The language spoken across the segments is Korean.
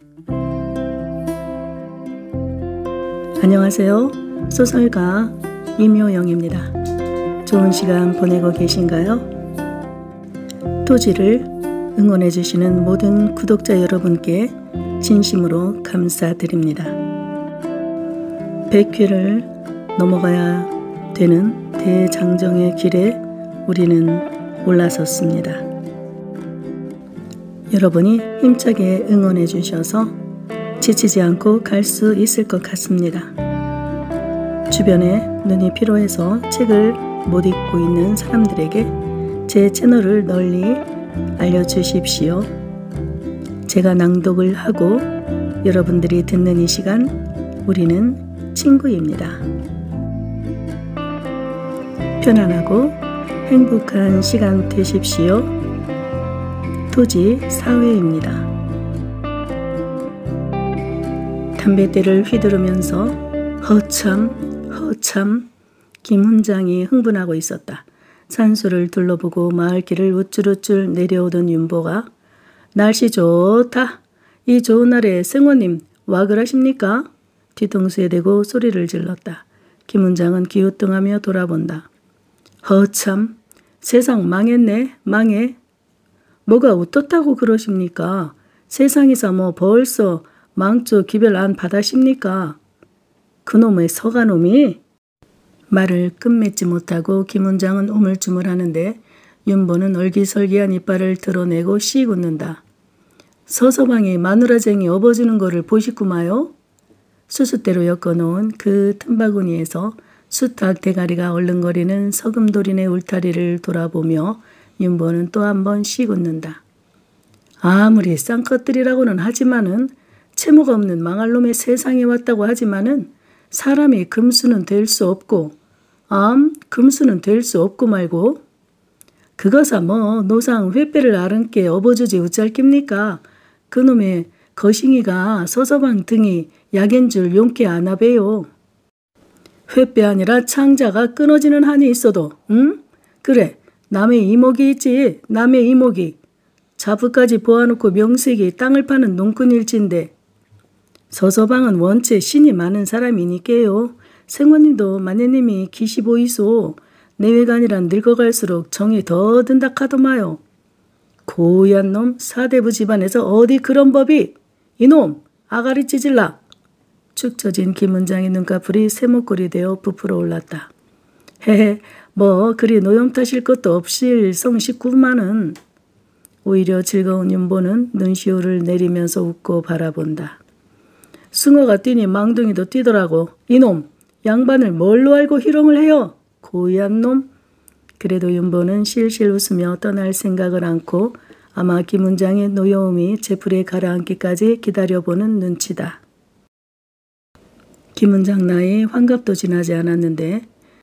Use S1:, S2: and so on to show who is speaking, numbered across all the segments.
S1: 안녕하세요. 소설가 임효영입니다. 좋은 시간 보내고 계신가요? 토지를 응원해주시는 모든 구독자 여러분께 진심으로 감사드립니다. 100회를 넘어가야 되는 대장정의 길에 우리는 올라섰습니다. 여러분이 힘차게 응원해 주셔서 지치지 않고 갈 수 있을 것 같습니다. 주변에 눈이 피로해서 책을 못 읽고 있는 사람들에게 제 채널을 널리 알려주십시오. 제가 낭독을 하고 여러분들이 듣는 이 시간 우리는 친구입니다. 편안하고 행복한 시간 되십시오. 토지 사회입니다. 담뱃대를 휘두르면서 허참 김훈장이 흥분하고 있었다. 산수를 둘러보고 마을길을 우쭐우쭐 내려오던 윤보가 날씨 좋다. 이 좋은 날에 생원님 와 그러십니까? 뒤통수에 대고 소리를 질렀다. 김훈장은 기우뚱하며 돌아본다. 허참 세상 망했네 망해. 뭐가 어떻다고 그러십니까? 세상에서 뭐 벌써 망조 기별 안 받으십니까? 그놈의 서가놈이? 말을 끝맺지 못하고 김훈장은 우물쭈물하는데 윤보는 얼기설기한 이빨을 드러내고 씩 웃는다. 서서방이 마누라쟁이 업어주는 거를 보시구마요? 수숫대로 엮어놓은 그 틈바구니에서 수탉 대가리가 얼른거리는 서금도리네 울타리를 돌아보며 윤보는 또 한 번 씩 웃는다. 아무리 쌍것들이라고는 하지만은 채무가 없는 망할 놈의 세상에 왔다고 하지만은 사람이 금수는 될 수 없고 금수는 될 수 없고 말고 그거사 뭐 노상 횃배를 아른께 업어주지 우짤깁니까? 그놈의 거싱이가 서서방 등이 약인 줄 용케 아나배요. 횃배 아니라 창자가 끊어지는 한이 있어도 그래 남의 이목이 있지. 남의 이목이. 자부까지 보아놓고 명색이 땅을 파는 농꾼일진데 서서방은 원체 신이 많은 사람이니께요. 생원님도 마네님이 기시 보이소. 내외간이란 늙어갈수록 정이 더 든다 카더마요. 고얀 놈 사대부 집안에서 어디 그런 법이. 이놈 아가리 찌질라. 축 처진 김훈장의 눈꺼풀이 세목골이 되어 부풀어 올랐다. 헤헤 뭐 그리 노염 타실 것도 없이 성식구만은. 오히려 즐거운 윤보는 눈시울을 내리면서 웃고 바라본다. 숭어가 뛰니 망둥이도 뛰더라고. 이놈 양반을 뭘로 알고 희롱을 해요. 고얀 놈. 그래도 윤보는 실실 웃으며 떠날 생각을 않고 아마 김훈장의 노여움이 제풀에 가라앉기까지 기다려보는 눈치다. 김훈장 나이 환갑도 지나지 않았는데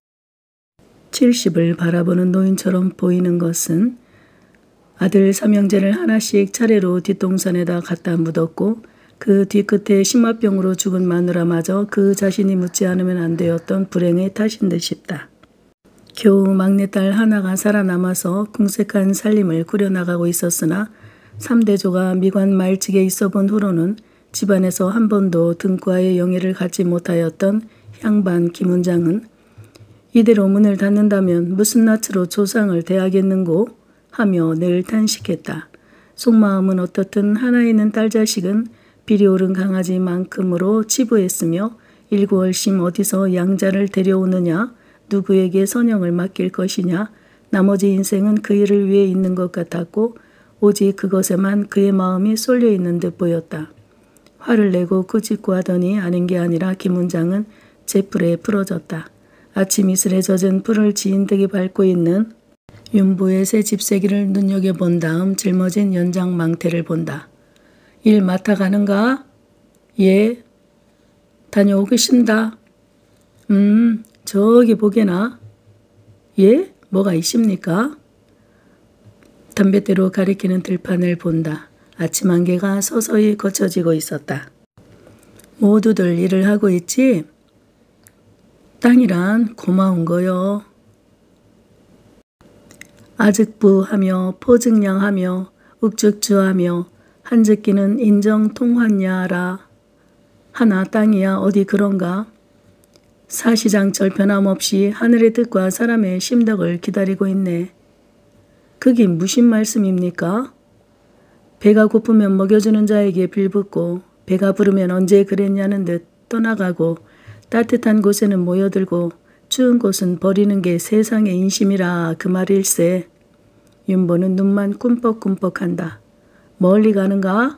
S1: 70을 바라보는 노인처럼 보이는 것은 아들 삼형제를 하나씩 차례로 뒷동산에다 갖다 묻었고 그 뒤끝에 심화병으로 죽은 마누라마저 그 자신이 묻지 않으면 안 되었던 불행의 탓인 듯 싶다. 겨우 막내딸 하나가 살아남아서 궁색한 살림을 꾸려나가고 있었으나 3대조가 미관 말직에 있어본 후로는 집안에서 한 번도 등과의 영예를 갖지 못하였던 향반 김훈장은 이대로 문을 닫는다면 무슨 낯으로 조상을 대하겠는고 하며 늘 탄식했다. 속마음은 어떻든 하나 있는 딸자식은 비리 오른 강아지만큼으로 치부했으며 일구월심 어디서 양자를 데려오느냐, 누구에게 선영을 맡길 것이냐, 나머지 인생은 그 일을 위해 있는 것 같았고 오직 그것에만 그의 마음이 쏠려 있는 듯 보였다. 화를 내고 꾸짖고 하더니 아닌 게 아니라 김훈장은 제풀에 풀어졌다. 아침 이슬에 젖은 풀을 지인되게 밟고 있는 윤보의 새 집세기를 눈여겨본 다음 짊어진 연장 망태를 본다. 일 맡아가는가? 예. 다녀오겠습니다. 저기 보게나. 예? 뭐가 있습니까? 담뱃대로 가리키는 들판을 본다. 아침 안개가 서서히 걷혀지고 있었다. 모두들 일을 하고 있지? 땅이란 고마운 거요. 아직부하며 포증량하며 욱죽주하며 한즈끼는 인정 통환야라. 하나 땅이야 어디 그런가. 사시장철 변함없이 하늘의 뜻과 사람의 심덕을 기다리고 있네. 그게 무슨 말씀입니까? 배가 고프면 먹여주는 자에게 빌붙고 배가 부르면 언제 그랬냐는 듯 떠나가고 따뜻한 곳에는 모여들고 추운 곳은 버리는 게 세상의 인심이라 그 말일세. 윤보는 눈만 꿈뻑꿈뻑한다. 멀리 가는가?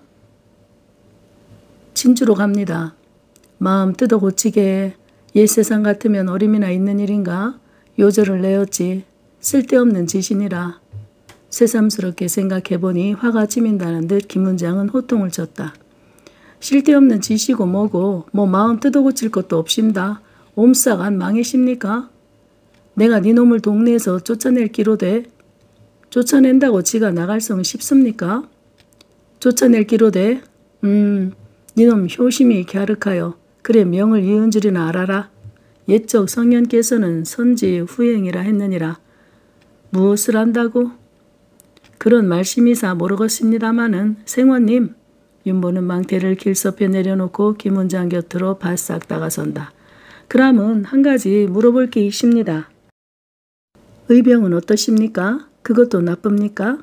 S1: 진주로 갑니다. 마음 뜯어 고치게. 옛 세상 같으면 어림이나 있는 일인가? 요절을 내었지. 쓸데없는 짓이니라. 새삼스럽게 생각해보니 화가 치민다는 듯 김문장은 호통을 쳤다. 쓸데없는 짓이고 뭐고 뭐 마음 뜯어 고칠 것도 없습니다. 옴싹 안 망해십니까? 내가 네 놈을 동네에서 쫓아낼 기로되 쫓아낸다고 지가 나갈 성 싶습니까? 쫓아낼 기로되 니놈 효심이 갸륵하여 그래 명을 이은 줄이나 알아라. 옛적 성현께서는 선지 후행이라 했느니라. 무엇을 안다고? 그런 말씀이사 모르겠습니다마는 생원님. 윤보는 망태를 길섭에 내려놓고 김문장 곁으로 바싹 다가선다. 그럼은 한 가지 물어볼 게 있습니다. 의병은 어떠십니까? 그것도 나쁩니까?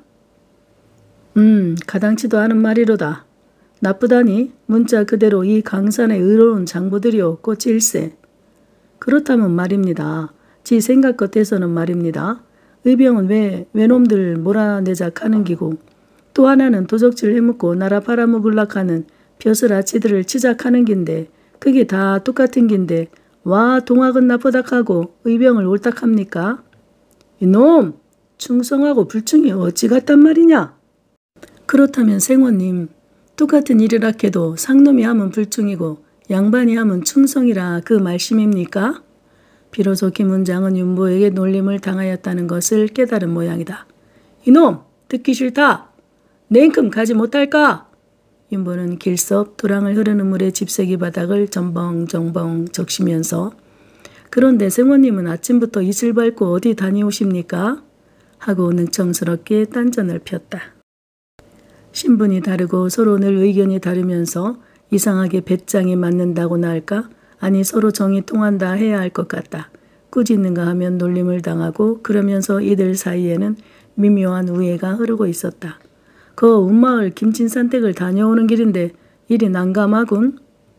S1: 가당치도 않은 말이로다. 나쁘다니 문자 그대로 이 강산의 의로운 장부들이요 꽃일세. 그렇다면 말입니다. 지 생각 끝에서는 말입니다. 의병은 왜 외놈들 몰아내작 하는 기고 또 하나는 도적질 해먹고 나라 팔아먹으려고 벼슬아치들을 치작하는 긴데 그게 다 똑같은 긴데 와 동학은 나쁘다하고 의병을 옳다합니까? 이놈! 충성하고 불충이 어찌 같단 말이냐? 그렇다면 생원님 똑같은 일이라 해도 상놈이 하면 불충이고 양반이 하면 충성이라 그 말씀입니까? 비로소 김문장은 윤보에게 놀림을 당하였다는 것을 깨달은 모양이다. 이놈! 듣기 싫다! 냉큼 가지 못할까? 윤보는 길섭 도랑을 흐르는 물에 집세기 바닥을 정벙정벙 적시면서 그런데 생원님은 아침부터 이슬 밟고 어디 다녀오십니까? 하고 능청스럽게 딴전을 폈다. 신분이 다르고 서로 늘 의견이 다르면서 이상하게 배짱이 맞는다고나 할까? 아니 서로 정이 통한다 해야 할 것 같다. 꾸짖는가 하면 놀림을 당하고 그러면서 이들 사이에는 미묘한 우애가 흐르고 있었다. 그 운마을 김진산댁을 다녀오는 길인데 일이 난감하군.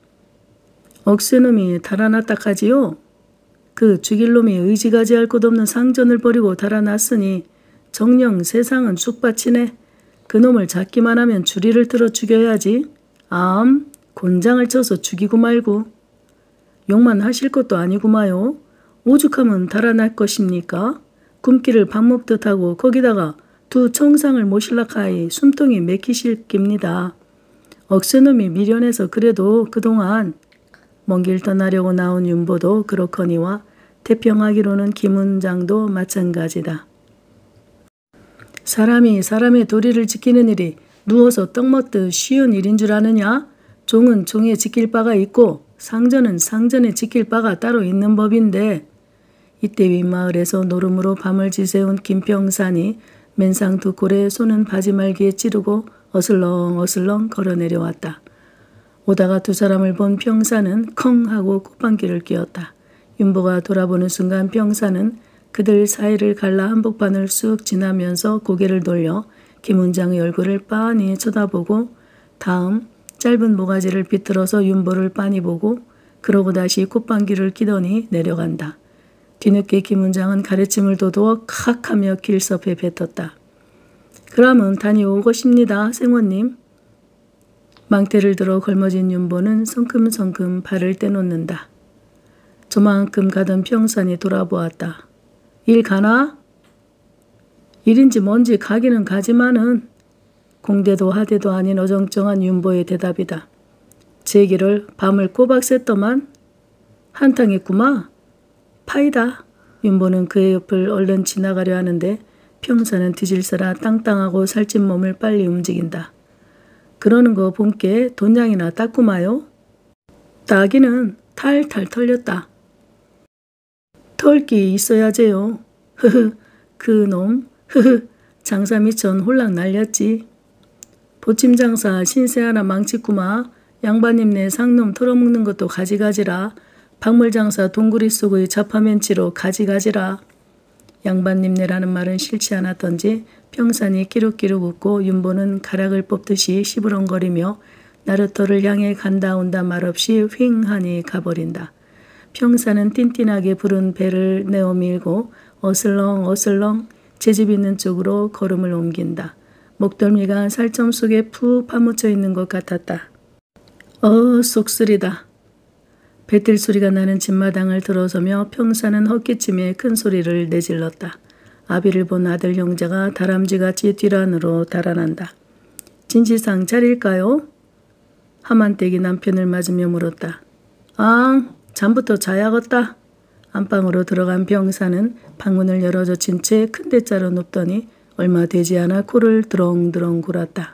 S1: 억새놈이 달아났다 하지요. 그 죽일 놈이 의지가지할 것 없는 상전을 버리고 달아났으니 정녕 세상은 쑥밭이네. 그놈을 잡기만 하면 주리를 들어 죽여야지. 곤장을 쳐서 죽이고 말고. 욕만 하실 것도 아니구마요. 오죽하면 달아날 것입니까? 굶기를 밥 먹듯 하고 거기다가 두 청상을 모실락하이 숨통이 맥히실 깁니다. 억새놈이 미련해서 그래도 그동안 먼 길 떠나려고 나온 윤보도 그렇거니와 태평하기로는 김문장도 마찬가지다. 사람이 사람의 도리를 지키는 일이 누워서 떡 먹듯 쉬운 일인 줄 아느냐? 종은 종에 지킬 바가 있고 상전은 상전에 지킬 바가 따로 있는 법인데 이때 윗마을에서 노름으로 밤을 지새운 김평산이 맨상 두 꼴에 손은 바지말기에 찌르고 어슬렁어슬렁 걸어 내려왔다. 오다가 두 사람을 본 평산은 컹 하고 콧방귀를 뀌었다. 윤보가 돌아보는 순간 평산은 그들 사이를 갈라 한복판을 쑥 지나면서 고개를 돌려 김문장의 얼굴을 빤히 쳐다보고 다음 짧은 모가지를 비틀어서 윤보를 빤히 보고 그러고 다시 콧방귀를 뀌더니 내려간다. 뒤늦게 김문장은 가래침을 도두어 칵 하며 길섭에 뱉었다. 그럼은 다녀오것입니다. 생원님. 망태를 들어 걸머진 윤보는 성큼성큼 발을 떼놓는다. 저만큼 가던 평산이 돌아보았다. 일 가나? 일인지 뭔지 가기는 가지만은 공대도 하대도 아닌 어정쩡한 윤보의 대답이다. 제기를 밤을 꼬박 샜더만 한탕했구마. 파이다. 윤보는 그의 옆을 얼른 지나가려 하는데 평산은 뒤질서라 땅땅하고 살찐 몸을 빨리 움직인다. 그러는 거 본께 돈양이나 땄구마요. 따기는 탈탈 털렸다. 털기 있어야제요. 흐흐 그놈 흐흐 장사 미천 홀랑 날렸지. 보침 장사 신세 하나 망치구마. 양반님네 상놈 털어먹는 것도 가지가지라. 박물 장사 동구리 속의 자파멘치로 가지가지라. 양반님네라는 말은 싫지 않았던지 평산이 끼룩끼룩 웃고 윤보는 가락을 뽑듯이 시부렁거리며 나루터를 향해 간다 온다 말없이 휑하니 가버린다. 평산은 띵띵하게 부른 배를 내어밀고 어슬렁 어슬렁 제집 있는 쪽으로 걸음을 옮긴다. 목덜미가 살점 속에 푹 파묻혀 있는 것 같았다. 쏙쓰리다. 배틀 소리가 나는 집마당을 들어서며 평산은 헛기침에 큰 소리를 내질렀다. 아비를 본 아들 형제가 다람쥐같이 뒤란으로 달아난다. 진실상 차릴까요? 하만댁이 남편을 맞으며 물었다. 잠부터 자야겠다. 안방으로 들어간 병사는 방문을 열어젖힌 채 큰 대자로 눕더니 얼마 되지 않아 코를 드렁드렁 골았다.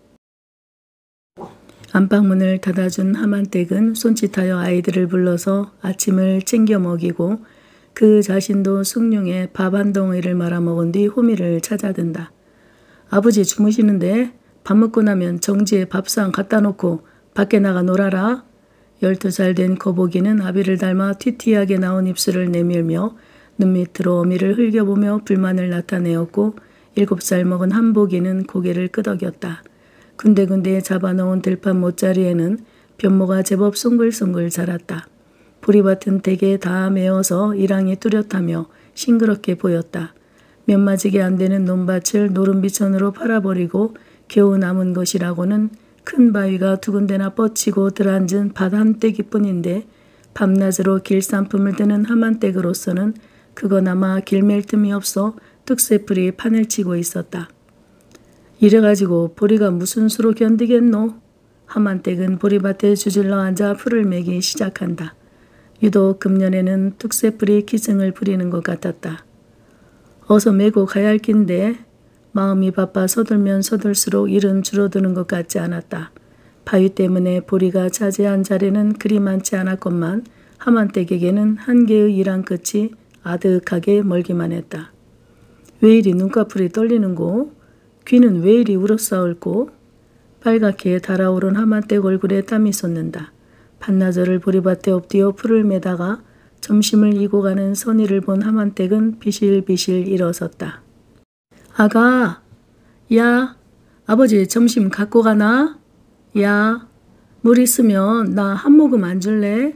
S1: 안방문을 닫아준 하만댁은 손짓하여 아이들을 불러서 아침을 챙겨 먹이고 그 자신도 숭늉에 밥 한 덩이를 말아먹은 뒤 호미를 찾아든다. 아버지 주무시는데 밥 먹고 나면 정지에 밥상 갖다 놓고 밖에 나가 놀아라. 12살 된 거북이는 아비를 닮아 튀튀하게 나온 입술을 내밀며 눈밑으로 어미를 흘겨보며 불만을 나타내었고 7살 먹은 한복이는 고개를 끄덕였다. 군데군데 잡아놓은 들판 못자리에는 변모가 제법 숭글숭글 자랐다. 보리밭은 대개 다 메어서 일항이 뚜렷하며 싱그럽게 보였다. 몇 마지게 안 되는 논밭을 노름비천으로 팔아버리고 겨우 남은 것이라고는 큰 바위가 두 군데나 뻗치고 들앉은 밭 한 떼기뿐인데 밤낮으로 길산품을 드는 하만댁으로서는 그거나마 길맬 틈이 없어 뚝새풀이 판을 치고 있었다. 이래가지고 보리가 무슨 수로 견디겠노? 하만댁은 보리밭에 주질러 앉아 풀을 매기 시작한다. 유독 금년에는 뚝새풀이 기승을 부리는 것 같았다. 어서 메고 가야 할 낀데 마음이 바빠 서둘면 서둘수록 일은 줄어드는 것 같지 않았다. 바위 때문에 보리가 차지한 자리는 그리 많지 않았건만 하만댁에게는 한 개의 일한 끝이 아득하게 멀기만 했다. 왜 이리 눈꺼풀이 떨리는고? 귀는 왜 이리 울어싸울고? 빨갛게 달아오른 하만댁 얼굴에 땀이 솟는다. 반나절을 보리밭에 엎드려 풀을 매다가 점심을 이고 가는 선의를 본 하만댁은 비실비실 일어섰다. 아가, 야, 아버지 점심 갖고 가나? 야, 물 있으면 나 한 모금 안 줄래?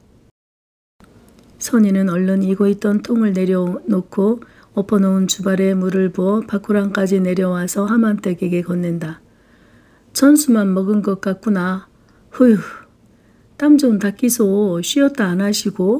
S1: 선의는 얼른 이고 있던 통을 내려놓고 엎어놓은 주발에 물을 부어 바쿠랑까지 내려와서 하만댁에게 건넨다. 천수만 먹은 것 같구나. 후휴, 땀 좀 닦이소. 쉬었다 안 하시고.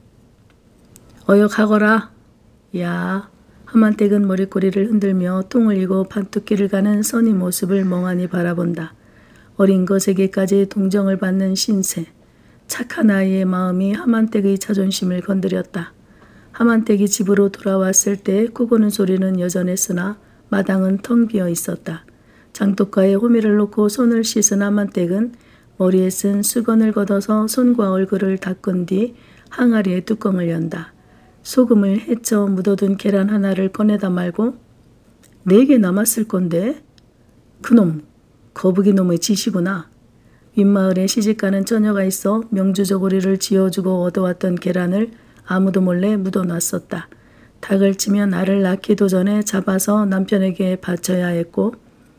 S1: 어여 가거라. 야, 하만댁은 머리꼬리를 흔들며 통을 이고 반뚝길을 가는 선의 모습을 멍하니 바라본다. 어린 것에게까지 동정을 받는 신세. 착한 아이의 마음이 하만댁의 자존심을 건드렸다. 하만댁이 집으로 돌아왔을 때 꾸고는 소리는 여전했으나 마당은 텅 비어 있었다. 장독가에 호미를 놓고 손을 씻은 하만댁은 머리에 쓴 수건을 걷어서 손과 얼굴을 닦은 뒤 항아리의 뚜껑을 연다. 소금을 헤쳐 묻어둔 계란 하나를 꺼내다 말고 4개 남았을 건데? 그놈, 거북이 놈의 짓이구나. 윗마을에 시집가는 처녀가 있어 명주저고리를 지어주고 얻어왔던 계란을 아무도 몰래 묻어놨었다. 닭을 치면 알을 낳기도 전에 잡아서 남편에게 바쳐야 했고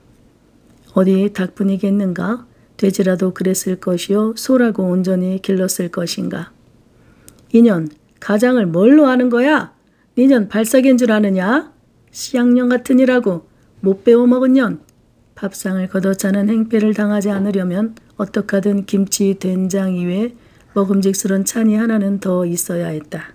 S1: 어디 닭뿐이겠는가? 돼지라도 그랬을 것이요 소라고 온전히 길렀을 것인가? 이년 가장을 뭘로 하는 거야? 니년 발사기인 줄 아느냐? 시양년 같으니라고 못 배워먹은 년. 밥상을 걷어차는 행패를 당하지 않으려면 어떡하든 김치, 된장 이외에 먹음직스런 찬이 하나는 더 있어야 했다.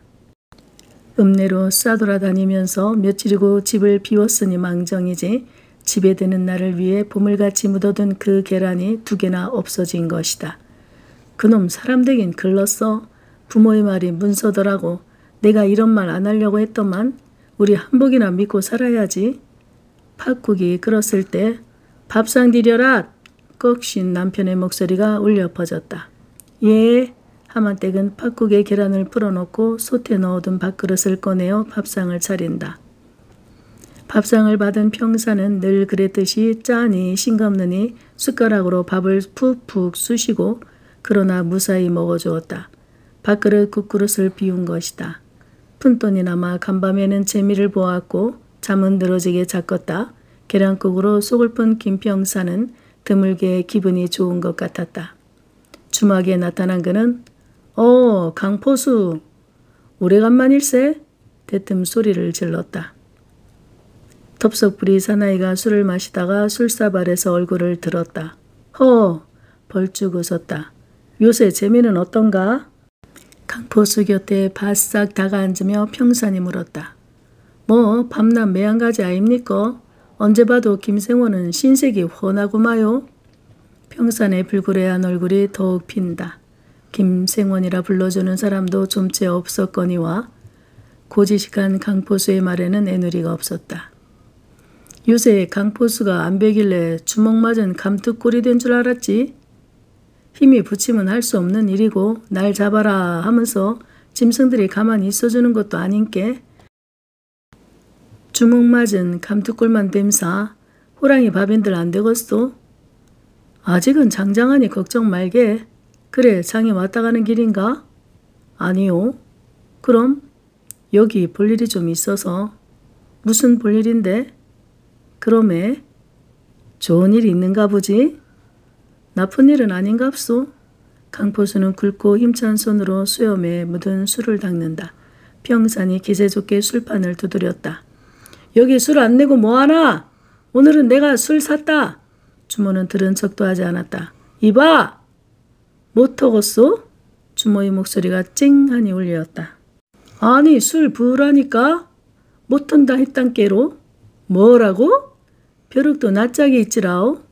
S1: 읍내로 싸돌아다니면서 며칠이고 집을 비웠으니 망정이지 집에 드는 날을 위해 보물같이 묻어둔 그 계란이 2개나 없어진 것이다. 그놈 사람 되긴 글렀어. 부모의 말이 문서더라고. 내가 이런 말 안 하려고 했더만 우리 한복이나 믿고 살아야지. 팥국이 끓었을 때 밥상 디려라. 꺽신 남편의 목소리가 울려 퍼졌다. 예. 하만댁은 팥국에 계란을 풀어놓고 솥에 넣어둔 밥그릇을 꺼내어 밥상을 차린다. 밥상을 받은 평사는 늘 그랬듯이 짜니 싱겁느니 숟가락으로 밥을 푹푹 쑤시고 그러나 무사히 먹어주었다. 밥그릇 국그릇을 비운 것이다. 푼돈이 남아 간밤에는 재미를 보았고 잠은 늘어지게 잤겄다. 계란국으로 속을 푼 김평사는 드물게 기분이 좋은 것 같았다. 주막에 나타난 그는 강포수 오래간만일세? 대뜸 소리를 질렀다. 덥석부리 사나이가 술을 마시다가 술사발에서 얼굴을 들었다. 벌쭉 웃었다. 요새 재미는 어떤가? 강포수 곁에 바싹 다가앉으며 평산이 물었다. 밤낮 매한가지 아닙니까? 언제 봐도 김생원은 신색이 훤하구마요. 평산의 불그레한 얼굴이 더욱 핀다. 김생원이라 불러주는 사람도 좀채 없었거니와 고지식한 강포수의 말에는 애누리가 없었다. 요새 강포수가 안 베길래 주먹 맞은 감투꼴이 된 줄 알았지. 힘이 붙이면 할 수 없는 일이고 날 잡아라 하면서 짐승들이 가만히 있어주는 것도 아닌께. 주먹 맞은 감투꼴만 됨사 호랑이 밥인들 안 되겠소? 아직은 장장하니 걱정 말게. 그래 장이 왔다 가는 길인가? 아니요. 그럼 여기 볼 일이 좀 있어서. 무슨 볼 일인데? 그럼에 좋은 일이 있는가 보지? 나쁜 일은 아닌갑소? 강포수는 굵고 힘찬 손으로 수염에 묻은 술을 닦는다. 평산이 기세 좋게 술판을 두드렸다. 여기 술 안 내고 뭐하나? 오늘은 내가 술 샀다. 주모는 들은 척도 하지 않았다. 이봐! 못 터겄소? 주모의 목소리가 찡하니 울렸다. 아니 술 부으라니까? 못 턴다 했단께로? 뭐라고? 벼룩도 낯짝이 있지라오?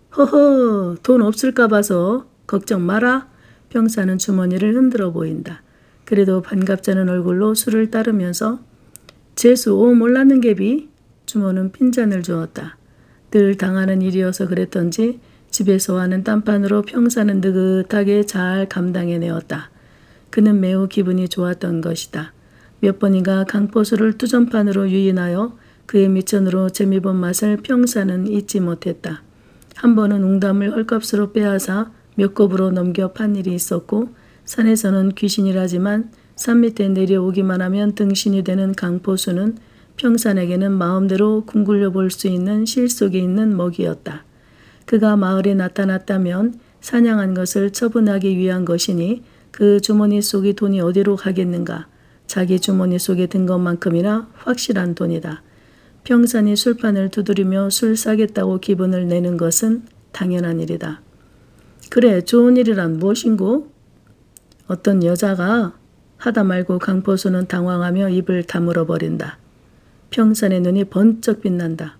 S1: 허허 돈 없을까 봐서 걱정 마라. 평사는 주머니를 흔들어 보인다. 그래도 반갑자는 얼굴로 술을 따르면서 재수 몰랐는게비? 주모는 핀잔을 주었다. 늘 당하는 일이어서 그랬던지 집에서 하는 딴판으로 평사는 느긋하게 잘 감당해내었다. 그는 매우 기분이 좋았던 것이다. 몇 번인가 강포수를 투전판으로 유인하여 그의 미천으로 재미본 맛을 평사는 잊지 못했다. 한 번은 웅담을 헐값으로 빼앗아 몇 곱으로 넘겨 판 일이 있었고 산에서는 귀신이라지만 산 밑에 내려오기만 하면 등신이 되는 강포수는 평산에게는 마음대로 궁굴려 볼 수 있는 실속이 있는 먹이였다. 그가 마을에 나타났다면 사냥한 것을 처분하기 위한 것이니 그 주머니 속의 돈이 어디로 가겠는가. 자기 주머니 속에 든 것만큼이나 확실한 돈이다. 평산이 술판을 두드리며 술 사겠다고 기분을 내는 것은 당연한 일이다. 그래 좋은 일이란 무엇인고? 어떤 여자가 하다 말고 강포수는 당황하며 입을 다물어 버린다. 평산의 눈이 번쩍 빛난다.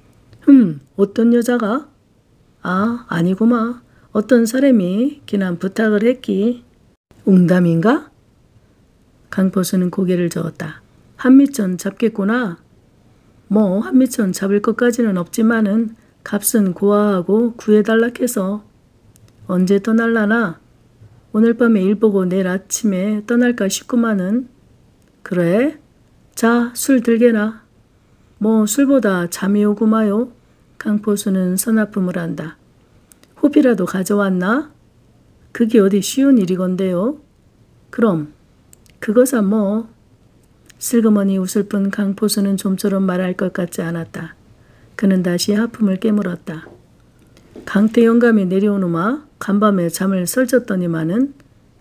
S1: 어떤 여자가? 아니구마. 어떤 사람이 기난 부탁을 했기. 웅담인가? 강포수는 고개를 저었다. 한미천 잡겠구나. 한미천 잡을 것까지는 없지만은 값은 고아하고 구해달라 해서. 언제 떠날라나? 오늘 밤에 일 보고 내일 아침에 떠날까 싶구만은. 그래? 자, 술 들게나. 술보다 잠이 오구마요. 강포수는 서나품을 한다. 호피라도 가져왔나? 그게 어디 쉬운 일이건데요. 그럼 그거사 슬그머니 웃을 뿐 강포수는 좀처럼 말할 것 같지 않았다. 그는 다시 하품을 깨물었다. 강태 영감이 내려오누마 간밤에 잠을 설쳤더니만은.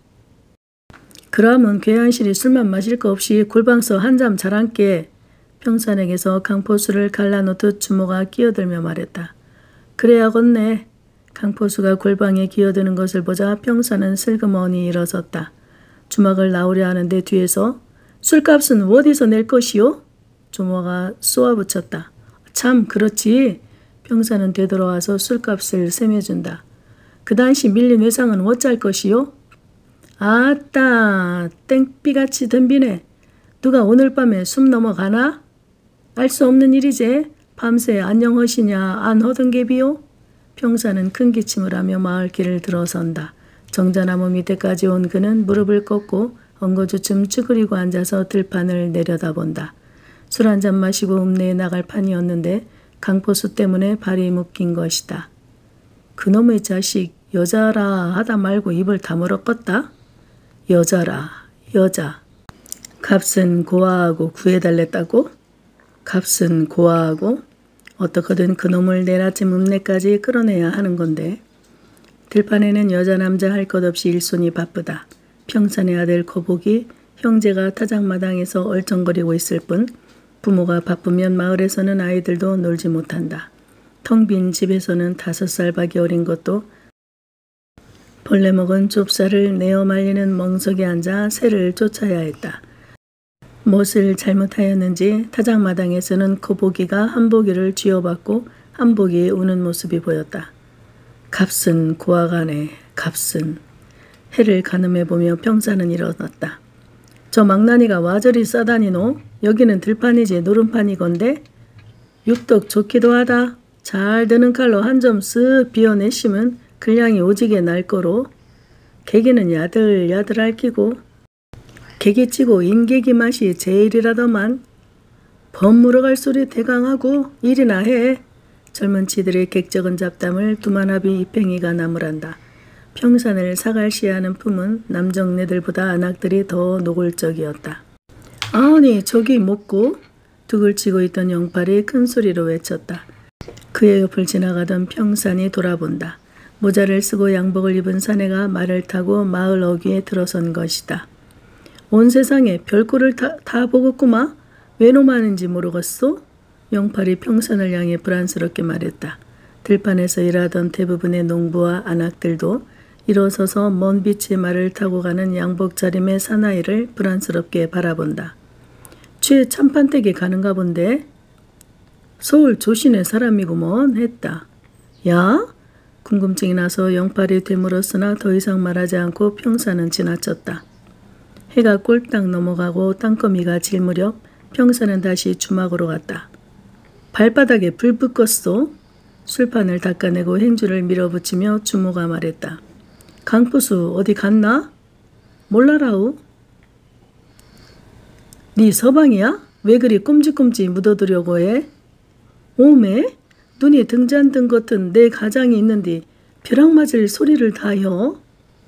S1: 그러면 괴한실이 술만 마실 거 없이 골방서 한잠 잘안게. 평산에게서 강포수를 갈라놓듯 주모가 끼어들며 말했다. 그래야겠네. 강포수가 골방에 기어드는 것을 보자 평산은 슬그머니 일어섰다. 주막을 나오려 하는데 뒤에서 술값은 어디서 낼 것이요? 주모가 쏘아붙였다. 참 그렇지. 평사는 되돌아와서 술값을 세매준다. 그 당시 밀린 외상은 어쩔 것이요? 아따 땡비같이 덤비네. 누가 오늘 밤에 숨 넘어가나? 알 수 없는 일이제. 밤새 안녕하시냐 안 허든개비요? 평사는 큰 기침을 하며 마을길을 들어선다. 정자나무 밑에까지 온 그는 무릎을 꺾고 엉거주춤 쭈그리고 앉아서 들판을 내려다본다. 술 한잔 마시고 읍내에 나갈 판이었는데 강포수 때문에 발이 묶인 것이다. 그놈의 자식 여자라 하다 말고 입을 다물었겄다. 여자라 여자. 값은 고아하고 구해달랬다고? 값은 고아하고? 어떻게든 그놈을 내일 아침 읍내까지 끌어내야 하는 건데. 들판에는 여자 남자 할 것 없이 일손이 바쁘다. 평산의 아들 거북이 형제가 타작마당에서 얼쩡거리고 있을 뿐 부모가 바쁘면 마을에서는 아이들도 놀지 못한다. 텅 빈 집에서는 5살밖에 어린 것도 벌레 먹은 좁쌀을 내어 말리는 멍석에 앉아 새를 쫓아야 했다. 무엇을 잘못하였는지 타작마당에서는 거북이가 한복이를 쥐어받고 한복이 우는 모습이 보였다. 값은 고아가네. 값은. 해를 가늠해보며 평사는 일어났다. 저 망나니가 와저리 싸다니노? 여기는 들판이지 노름판이건데? 육덕 좋기도 하다. 잘 드는 칼로 한 점 쓱 비어내시면 근량이 오지게 날 거로. 개기는 야들야들 핥히고 개기치고 인개기 맛이 제일이라더만. 범 물어갈 소리 대강하고 일이나 해. 젊은 치들의 객적은 잡담을 두만합이 입행이가 나무란다. 평산을 사갈시하는 품은 남정네들보다 안악들이 더 노골적이었다. 아니 저기 먹고. 둑을 치고 있던 영팔이 큰 소리로 외쳤다. 그의 옆을 지나가던 평산이 돌아본다. 모자를 쓰고 양복을 입은 사내가 말을 타고 마을 어귀에 들어선 것이다. 온 세상에 별꼴을 다 보겠구마. 왜 노마는지 모르겠소? 영팔이 평산을 향해 불안스럽게 말했다. 들판에서 일하던 대부분의 농부와 안악들도 일어서서 먼 빛의 말을 타고 가는 양복차림의 사나이를 불안스럽게 바라본다. 최 참판댁에 가는가 본데? 서울 조신의 사람이구먼 했다. 야? 궁금증이 나서 영팔이 되물었으나 더 이상 말하지 않고 평산은 지나쳤다. 해가 꼴딱 넘어가고 땅거미가 질 무렵 평산은 다시 주막으로 갔다. 발바닥에 불 붙겄소? 술판을 닦아내고 행주를 밀어붙이며 주모가 말했다. 강포수 어디 갔나? 몰라라우. 네 서방이야? 왜 그리 꼼지꼼지 묻어두려고 해? 오메? 눈이 등잔 뜬 같은 내 가장이 있는디 벼락 맞을 소리를 다여?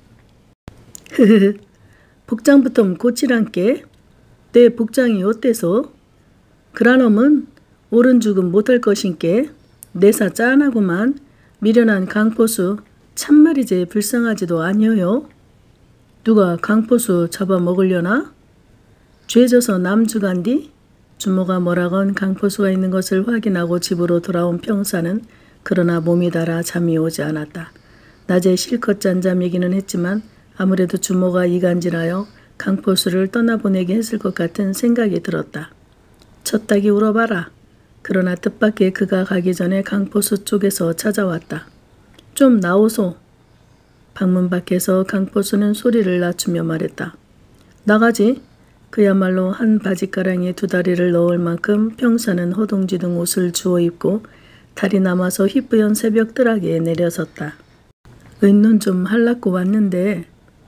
S1: 흐흐흐. 복장부터 고치란께. 내 복장이 어때서? 그라놈은 옳은 죽음 못할 것인께. 내사 짠하구만. 미련한 강포수 참말이제 불쌍하지도 아니어요. 누가 강포수 잡아먹으려나? 죄져서 남주간디? 주모가 뭐라건 강포수가 있는 것을 확인하고 집으로 돌아온 평사는 그러나 몸이 달아 잠이 오지 않았다. 낮에 실컷 잔 잠이기는 했지만 아무래도 주모가 이간질하여 강포수를 떠나보내게 했을 것 같은 생각이 들었다. 쳤다기 울어봐라. 그러나 뜻밖의 그가 가기 전에 강포수 쪽에서 찾아왔다. 좀 나오소. 방문 밖에서 강포수는 소리를 낮추며 말했다. 나가지. 그야말로 한 바짓가랑이에 2다리를 넣을 만큼 평사는 허둥지둥 옷을 주워 입고 달이 남아서 휘뿌연 새벽뜨락에 내려섰다. 의논 좀 할라고 왔는데.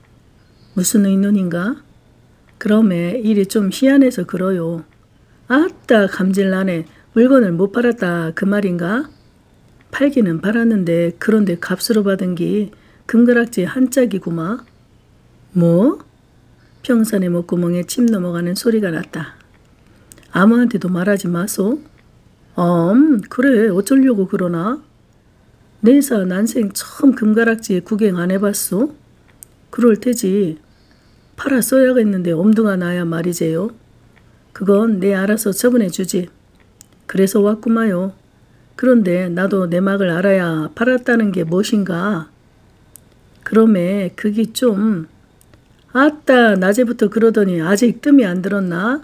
S1: 무슨 의논인가? 그럼에 일이 좀 희한해서 그러요. 아따 감질나네. 물건을 못 팔았다 그 말인가? 팔기는 팔았는데 그런데 값으로 받은 게 금가락지 한 짝이구마. 뭐? 평산의 목구멍에 침 넘어가는 소리가 났다. 아무한테도 말하지 마소. 그래 어쩌려고 그러나? 내사 난생 처음 금가락지에 구경 안 해봤소? 그럴 테지. 팔아 써야겠는데 엄두가 나야 말이제요. 그건 내 알아서 처분해 주지. 그래서 왔구마요. 그런데 나도 내 막을 알아야 팔았다는 게 무엇인가? 그럼에 그게 좀... 아따 낮에부터 그러더니 아직 뜸이 안 들었나?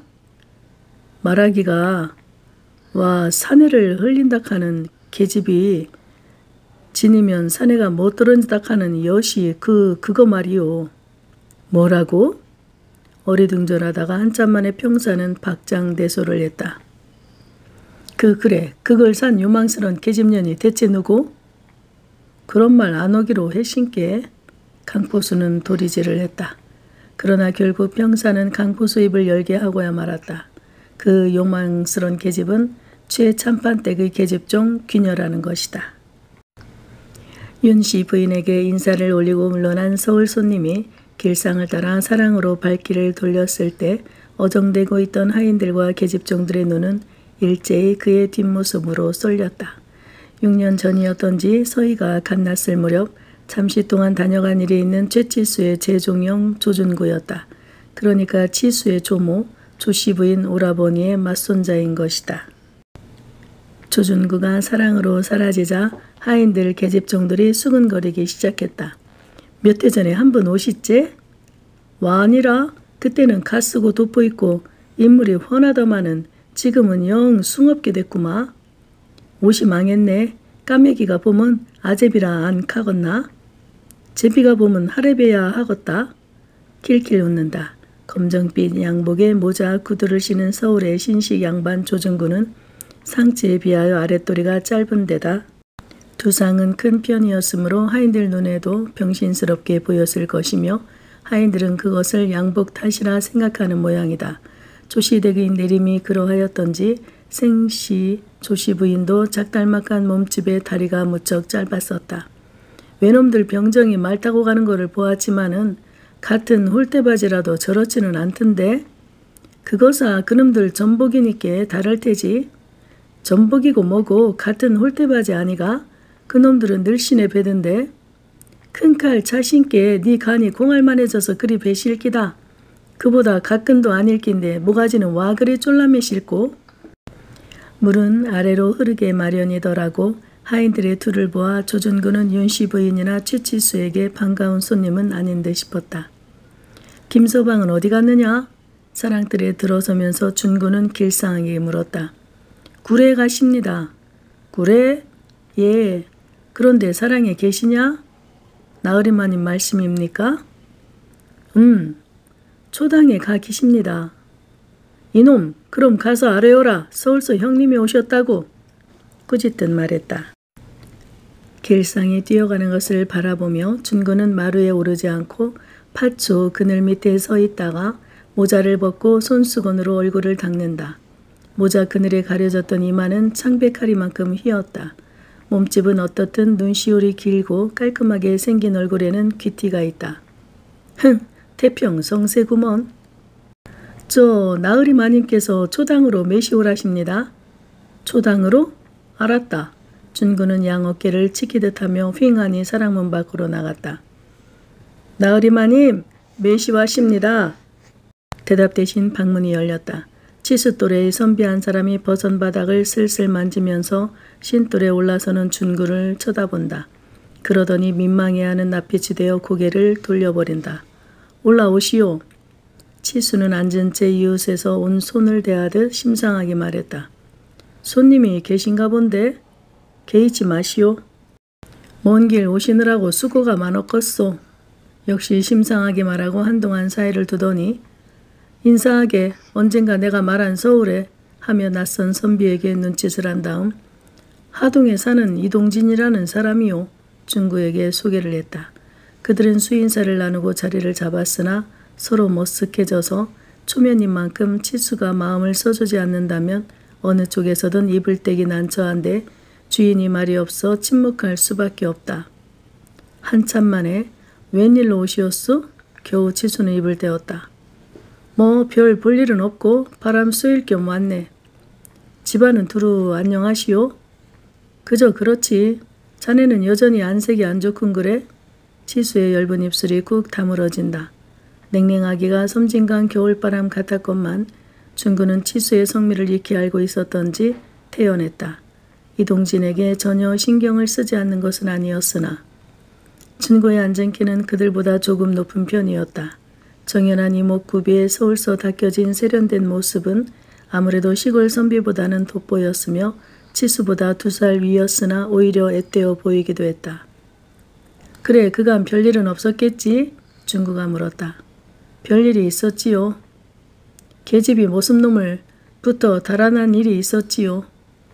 S1: 말하기가 와 사내를 흘린다 하는 계집이 지니면 사내가 못 떨어진다 하는 여시 그거 말이요. 뭐라고? 어리둥절하다가 한참 만에 평사는 박장대소를 했다. 그래 그걸 산 요망스런 계집년이 대체 누구? 그런 말 안 오기로 했신께. 강포수는 도리질을 했다. 그러나 결국 평사는 강포수 입을 열게 하고야 말았다. 그 욕망스런 계집은 최참판댁의 계집종 귀녀라는 것이다. 윤씨 부인에게 인사를 올리고 물러난 서울 손님이 길상을 따라 사랑으로 발길을 돌렸을 때 어정되고 있던 하인들과 계집종들의 눈은 일제히 그의 뒷모습으로 쏠렸다. 6년 전이었던지 서희가 갓났을 무렵 잠시 동안 다녀간 일이 있는 최치수의 제종형 조준구였다. 그러니까 치수의 조모, 조씨 부인 오라버니의 맞손자인 것이다. 조준구가 사랑으로 사라지자 하인들 계집종들이 수근거리기 시작했다. 몇 해 전에 한 번 오시제? 와 아니라 그때는 갓쓰고 돋보있고 인물이 훤하더만은 지금은 영 숭없게 됐구마. 옷이 망했네. 까매기가 보면 아제비라 안 카겄나? 제비가 보면 하레베야 하겄다. 킬킬 웃는다. 검정빛 양복에 모자 구두를 신은 서울의 신식 양반 조준구는 상체에 비하여 아랫도리가 짧은 데다 두상은 큰 편이었으므로 하인들 눈에도 병신스럽게 보였을 것이며 하인들은 그것을 양복 탓이라 생각하는 모양이다. 조씨댁의 내림이 그러하였던지 생씨 조씨 부인도 작달막한 몸집에 다리가 무척 짧았었다. 외놈들 병정이 말 타고 가는 거를 보았지만은 같은 홀대바지라도 저렇지는 않던데 그거사 그놈들 전복이니께 다를 테지. 전복이고 뭐고 같은 홀대바지 아니가? 그놈들은 늘씬해 배던데 큰 칼 자신께 네 간이 공알만해져서 그리 배실기다. 그보다 가끈도 안 읽긴데 모가지는 와 그리 쫄라매 실고. 물은 아래로 흐르게 마련이더라고. 하인들의 둘을 보아 조준구는 윤씨 부인이나 최치수에게 반가운 손님은 아닌 듯 싶었다. 김서방은 어디 갔느냐? 사랑들에 들어서면서 준구는 길상하게 물었다. 구례에 가십니다. 구례? 예. 그런데 사랑에 계시냐? 나으리마님 말씀입니까? 초당에 가 계십니다. 이놈 그럼 가서 아뢰어라. 서울서 형님이 오셨다고. 꾸짖듯 말했다. 길상이 뛰어가는 것을 바라보며 준구는 마루에 오르지 않고 팥초 그늘 밑에 서 있다가 모자를 벗고 손수건으로 얼굴을 닦는다. 모자 그늘에 가려졌던 이마는 창백하리만큼 휘었다. 몸집은 어떻든 눈시울이 길고 깔끔하게 생긴 얼굴에는 귀티가 있다. 태평성세구먼. 저 나으리 마님께서 초당으로 매시오라십니다. 초당으로? 알았다. 준구는 양 어깨를 치키듯 하며 휑하니 사랑문 밖으로 나갔다. 나으리 마님 매시와십니다. 대답 대신 방문이 열렸다. 치수또래의 선비한 사람이 버선 바닥을 슬슬 만지면서 신돌에 올라서는 준구를 쳐다본다. 그러더니 민망해하는 낯빛이 되어 고개를 돌려버린다. 올라오시오. 치수는 앉은 채 이웃에서 온 손을 대하듯 심상하게 말했다. 손님이 계신가 본데 개의치 마시오. 먼 길 오시느라고 수고가 많았겠소. 역시 심상하게 말하고 한동안 사이를 두더니 인사하게 언젠가 내가 말한 서울에 하며 낯선 선비에게 눈짓을 한 다음 하동에 사는 이동진이라는 사람이요. 준구에게 소개를 했다. 그들은 수인사를 나누고 자리를 잡았으나 서로 머쓱해져서 초면인 만큼 치수가 마음을 써주지 않는다면 어느 쪽에서든 입을 떼기 난처한데 주인이 말이 없어 침묵할 수밖에 없다. 한참 만에 웬일로 오시었소? 겨우 치수는 입을 떼었다. 뭐 별 볼 일은 없고 바람 쏘일 겸 왔네. 집안은 두루 안녕하시오? 그저 그렇지. 자네는 여전히 안색이 안 좋군 그래? 치수의 엷은 입술이 꾹 다물어진다. 냉랭하기가 섬진강 겨울바람 같았건만 준구는 치수의 성미를 익히 알고 있었던지 태연했다. 이동진에게 전혀 신경을 쓰지 않는 것은 아니었으나 준구의 안전키는 그들보다 조금 높은 편이었다. 정연한 이목구비에 서울서 닦여진 세련된 모습은 아무래도 시골 선비보다는 돋보였으며 치수보다 2살 위였으나 오히려 앳되어 보이기도 했다. 그래 그간 별일은 없었겠지? 준구가 물었다. 별일이 있었지요. 계집이 모습놈을 붙어 달아난 일이 있었지요.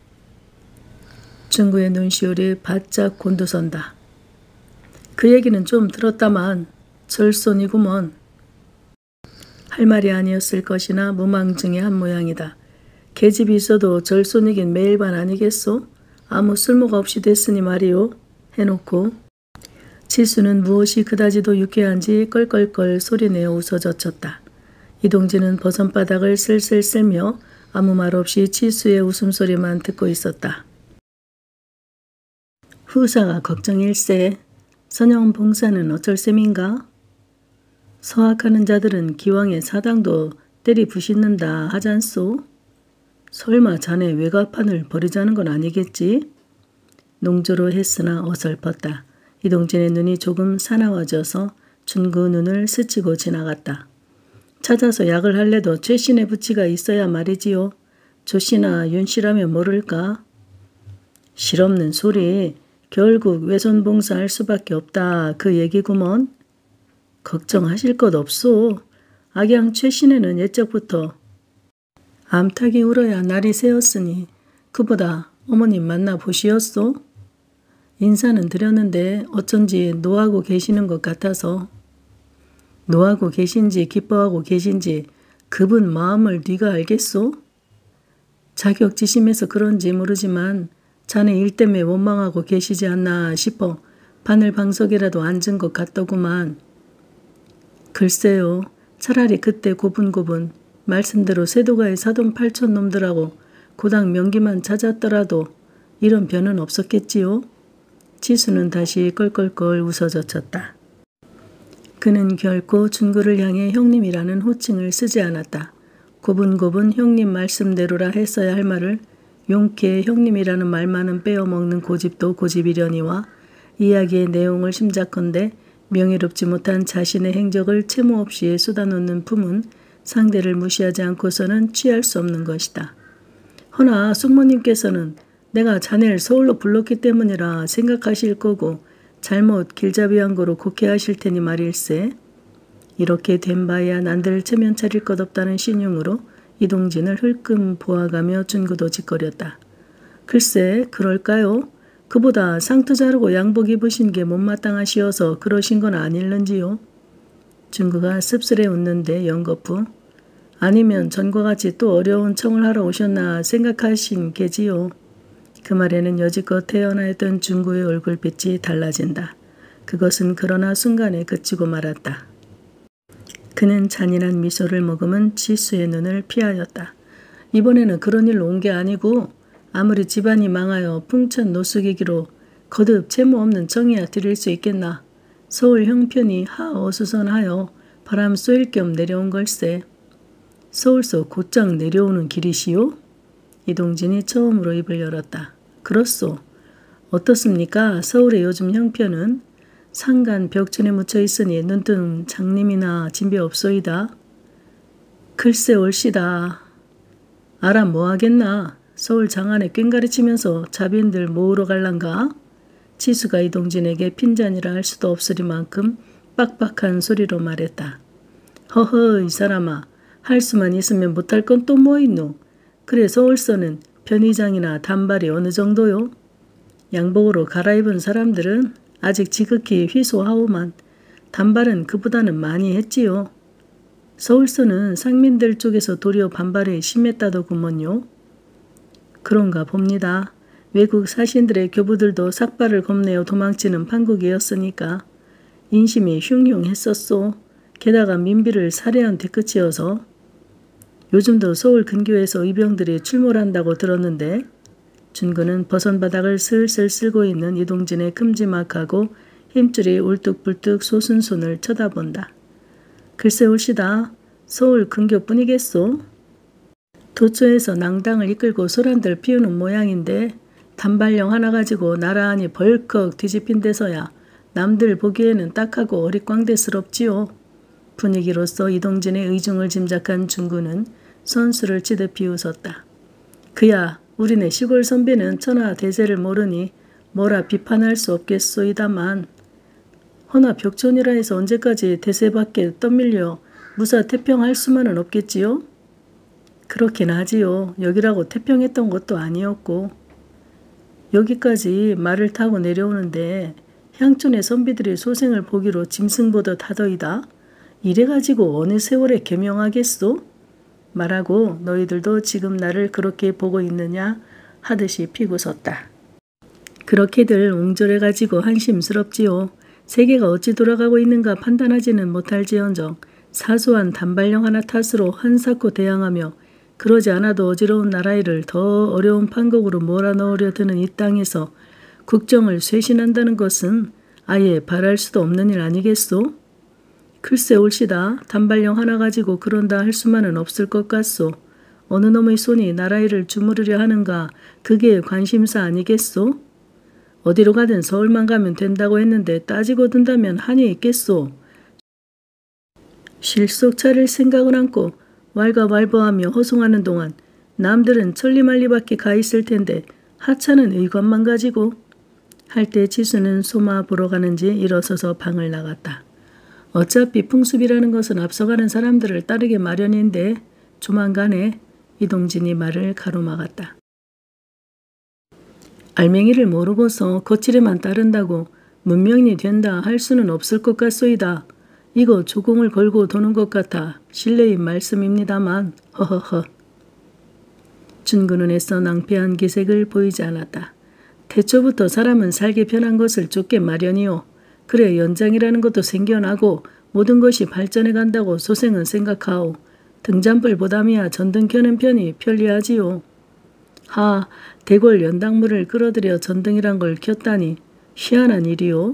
S1: 준구의 눈시울이 바짝 곤두선다. 그 얘기는 좀 들었다만 절손이구먼. 할 말이 아니었을 것이나 무망증의 한 모양이다. 계집이 있어도 절손이긴 매일반 아니겠소? 아무 쓸모가 없이 됐으니 말이오. 해놓고 치수는 무엇이 그다지도 유쾌한지 껄껄껄 소리내어 웃어젖혔다. 이동진은 버선바닥을 슬슬 쓸며 아무 말 없이 치수의 웃음소리만 듣고 있었다. 후사가 걱정일세. 선영 봉사는 어쩔 셈인가? 서학하는 자들은 기왕에 사당도 때리 부신는다 하잖소? 설마 자네 외가판을 버리자는 건 아니겠지? 농조로 했으나 어설펐다. 이동진의 눈이 조금 사나워져서 준구 눈을 스치고 지나갔다. 찾아서 약을 할래도 최신의 부치가 있어야 말이지요. 조씨나 윤씨라면 모를까? 실없는 소리. 결국 외손봉사할 수밖에 없다. 그 얘기구먼. 걱정하실 것 없소. 악양 최신에는 옛적부터 암탉이 울어야 날이 새었으니 그보다 어머님 만나보시었소? 인사는 드렸는데 어쩐지 노하고 계시는 것 같아서. 노하고 계신지 기뻐하고 계신지 그분 마음을 네가 알겠소? 자격지심해서 그런지 모르지만 자네 일 때문에 원망하고 계시지 않나 싶어 바늘방석이라도 앉은 것 같더구만. 글쎄요. 차라리 그때 고분고분 말씀대로 세도가의 사돈 8천 놈들하고 고당 명기만 찾았더라도 이런 변은 없었겠지요. 지수는 다시 껄껄껄 웃어젖혔다. 그는 결코 준구를 향해 형님이라는 호칭을 쓰지 않았다. 고분고분 형님 말씀대로라 했어야 할 말을 용케 형님이라는 말만은 빼어먹는 고집도 고집이려니와 이야기의 내용을 심작컨대 명예롭지 못한 자신의 행적을 채무 없이 쏟아놓는 품은 상대를 무시하지 않고서는 취할 수 없는 것이다. 허나 숙모님께서는 내가 자네를 서울로 불렀기 때문이라 생각하실 거고 잘못 길잡이한 거로 곡해하실 테니 말일세. 이렇게 된 바에야 난들 체면 차릴 것 없다는 신용으로 이동진을 흘끔 보아가며 준구도 짓거렸다. 글쎄 그럴까요? 그보다 상투 자르고 양복 입으신 게 못마땅하시어서 그러신 건 아닐는지요? 준구가 씁쓸해 웃는데 연거푸 아니면 전과 같이 또 어려운 청을 하러 오셨나 생각하신 게지요. 그 말에는 여지껏 태어나였던 준구의 얼굴빛이 달라진다. 그것은 그러나 순간에 그치고 말았다. 그는 잔인한 미소를 머금은 지수의 눈을 피하였다. 이번에는 그런 일로 온 게 아니고 아무리 집안이 망하여 풍천 노숙이기로 거듭 채무 없는 청이야 드릴 수 있겠나. 서울 형편이 하어수선하여 바람 쏘일 겸 내려온 걸세. 서울서 곧장 내려오는 길이시오? 이동진이 처음으로 입을 열었다. 그렇소. 어떻습니까? 서울의 요즘 형편은? 상간 벽천에 묻혀 있으니 눈뜬 장님이나 진배 없소이다. 글쎄 올시다. 알아 뭐하겠나. 서울 장안에 꽹가리 치면서 자빈들 모으러 갈란가? 지수가 이동진에게 핀잔이라 할 수도 없으리만큼 빡빡한 소리로 말했다. 허허 이 사람아. 할 수만 있으면 못할 건 또 뭐 있노? 그래 서울서는 편의장이나 단발이 어느 정도요? 양복으로 갈아입은 사람들은 아직 지극히 휘소하오만 단발은 그보다는 많이 했지요. 서울서는 상민들 쪽에서 도리어 반발이 심했다더구먼요. 그런가 봅니다. 외국 사신들의 교부들도 삭발을 겁내어 도망치는 판국이었으니까 인심이 흉흉했었소. 게다가 민비를 살해한 뒤끝이어서 요즘도 서울 근교에서 의병들이 출몰한다고 들었는데 준구는 버선바닥을 슬슬 쓸고 있는 이동진의 큼지막하고 힘줄이 울뚝불뚝 솟은 손을 쳐다본다. 글쎄 올시다. 서울 근교뿐이겠소. 도처에서 낭당을 이끌고 소란들 피우는 모양인데 단발령 하나 가지고 나란히 벌컥 뒤집힌 데서야 남들 보기에는 딱하고 어릿광대스럽지요. 분위기로서 이동진의 의중을 짐작한 준구는 선수를 치듯 비웃었다. 그야 우리네 시골 선비는 천하 대세를 모르니 뭐라 비판할 수 없겠소이다만 허나 벽촌이라 해서 언제까지 대세밖에 떠밀려 무사 태평할 수만은 없겠지요? 그렇긴 하지요. 여기라고 태평했던 것도 아니었고 여기까지 말을 타고 내려오는데 향촌의 선비들이 소생을 보기로 짐승 보듯 하더이다. 이래가지고 어느 세월에 개명하겠소? 말하고 너희들도 지금 나를 그렇게 보고 있느냐 하듯이 피고 섰다. 그렇게들 옹졸해가지고 한심스럽지요. 세계가 어찌 돌아가고 있는가 판단하지는 못할지언정 사소한 단발령 하나 탓으로 한사코 대항하며 그러지 않아도 어지러운 나라일을 더 어려운 판국으로 몰아넣으려 드는 이 땅에서 국정을 쇄신한다는 것은 아예 바랄 수도 없는 일 아니겠소? 글쎄 옳시다. 단발령 하나 가지고 그런다 할 수만은 없을 것 같소. 어느 놈의 손이 나라일을 주무르려 하는가 그게 관심사 아니겠소? 어디로 가든 서울만 가면 된다고 했는데 따지고 든다면 한이 있겠소. 실속 차릴 생각을 않고 왈가왈부하며 허송하는 동안 남들은 천리만리밖에 가 있을 텐데 하찮은 의관만 가지고 할 때 지수는 소마 보러 가는지 일어서서 방을 나갔다. 어차피 풍습이라는 것은 앞서가는 사람들을 따르게 마련인데 조만간에 이동진이 말을 가로막았다. 알맹이를 모르고서 거칠에만 따른다고 문명이 된다 할 수는 없을 것 같소이다. 이거 조공을 걸고 도는 것 같아 실례인 말씀입니다만 허허허. 준근은 애써 낭패한 기색을 보이지 않았다. 태초부터 사람은 살기 편한 것을 쫓게 마련이요. 그래 연장이라는 것도 생겨나고 모든 것이 발전해 간다고 소생은 생각하오. 등잔불보담이야 전등 켜는 편이 편리하지요. 하, 대궐 연당물을 끌어들여 전등이란 걸 켰다니 희한한 일이요.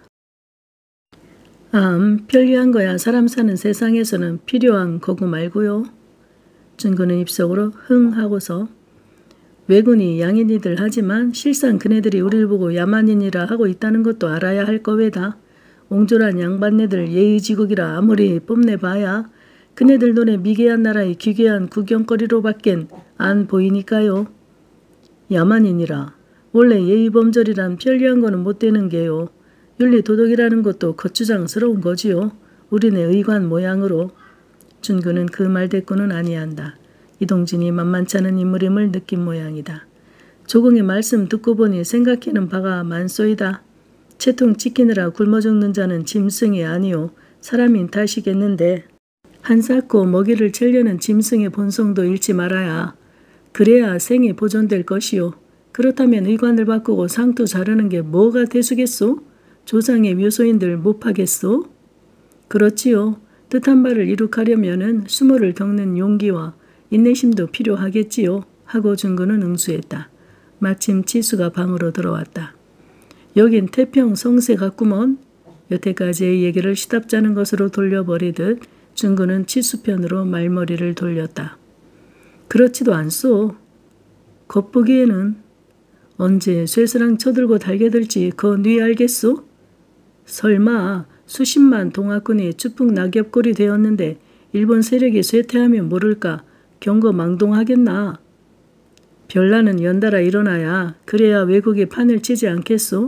S1: 편리한 거야 사람 사는 세상에서는 필요한 거구 말고요. 준근은 입속으로 흥 하고서 왜군이 양인이들 하지만 실상 그네들이 우리를 보고 야만인이라 하고 있다는 것도 알아야 할 거외다. 옹졸한 양반네들 예의지국이라 아무리 뽐내봐야 그네들 눈에 미개한 나라의 기괴한 구경거리로밖엔 안 보이니까요. 야만인이라 원래 예의범절이란 편리한 거는 못 되는 게요. 윤리도덕이라는 것도 거추장스러운 거지요. 우리네 의관 모양으로. 준근은 그 말대꾸는 아니한다. 이동진이 만만치 않은 인물임을 느낀 모양이다. 조공의 말씀 듣고 보니 생각해는 바가 많소이다. 채통 지키느라 굶어 죽는 자는 짐승이 아니오. 사람인 탓이겠는데 한사코 먹이를 채려는 짐승의 본성도 잃지 말아야 그래야 생이 보존될 것이오. 그렇다면 의관을 바꾸고 상투 자르는 게 뭐가 대수겠소? 조상의 묘소인들 못 파겠소? 그렇지요. 뜻한 바를 이룩하려면은 수모를 겪는 용기와 인내심도 필요하겠지요. 하고 준근은 응수했다. 마침 지수가 방으로 들어왔다. 여긴 태평 성세 같구먼. 여태까지의 얘기를 시답잖은 것으로 돌려버리듯 준근은 지수 편으로 말머리를 돌렸다. 그렇지도 않소. 겉보기에는 언제 쇠스랑 쳐들고 달겨들지 그거 네 알겠소? 설마 수십만 동학군이 추풍 낙엽골이 되었는데 일본 세력이 쇠퇴하면 모를까 경거망동하겠나. 별나는 연달아 일어나야 그래야 외국이 판을 치지 않겠소?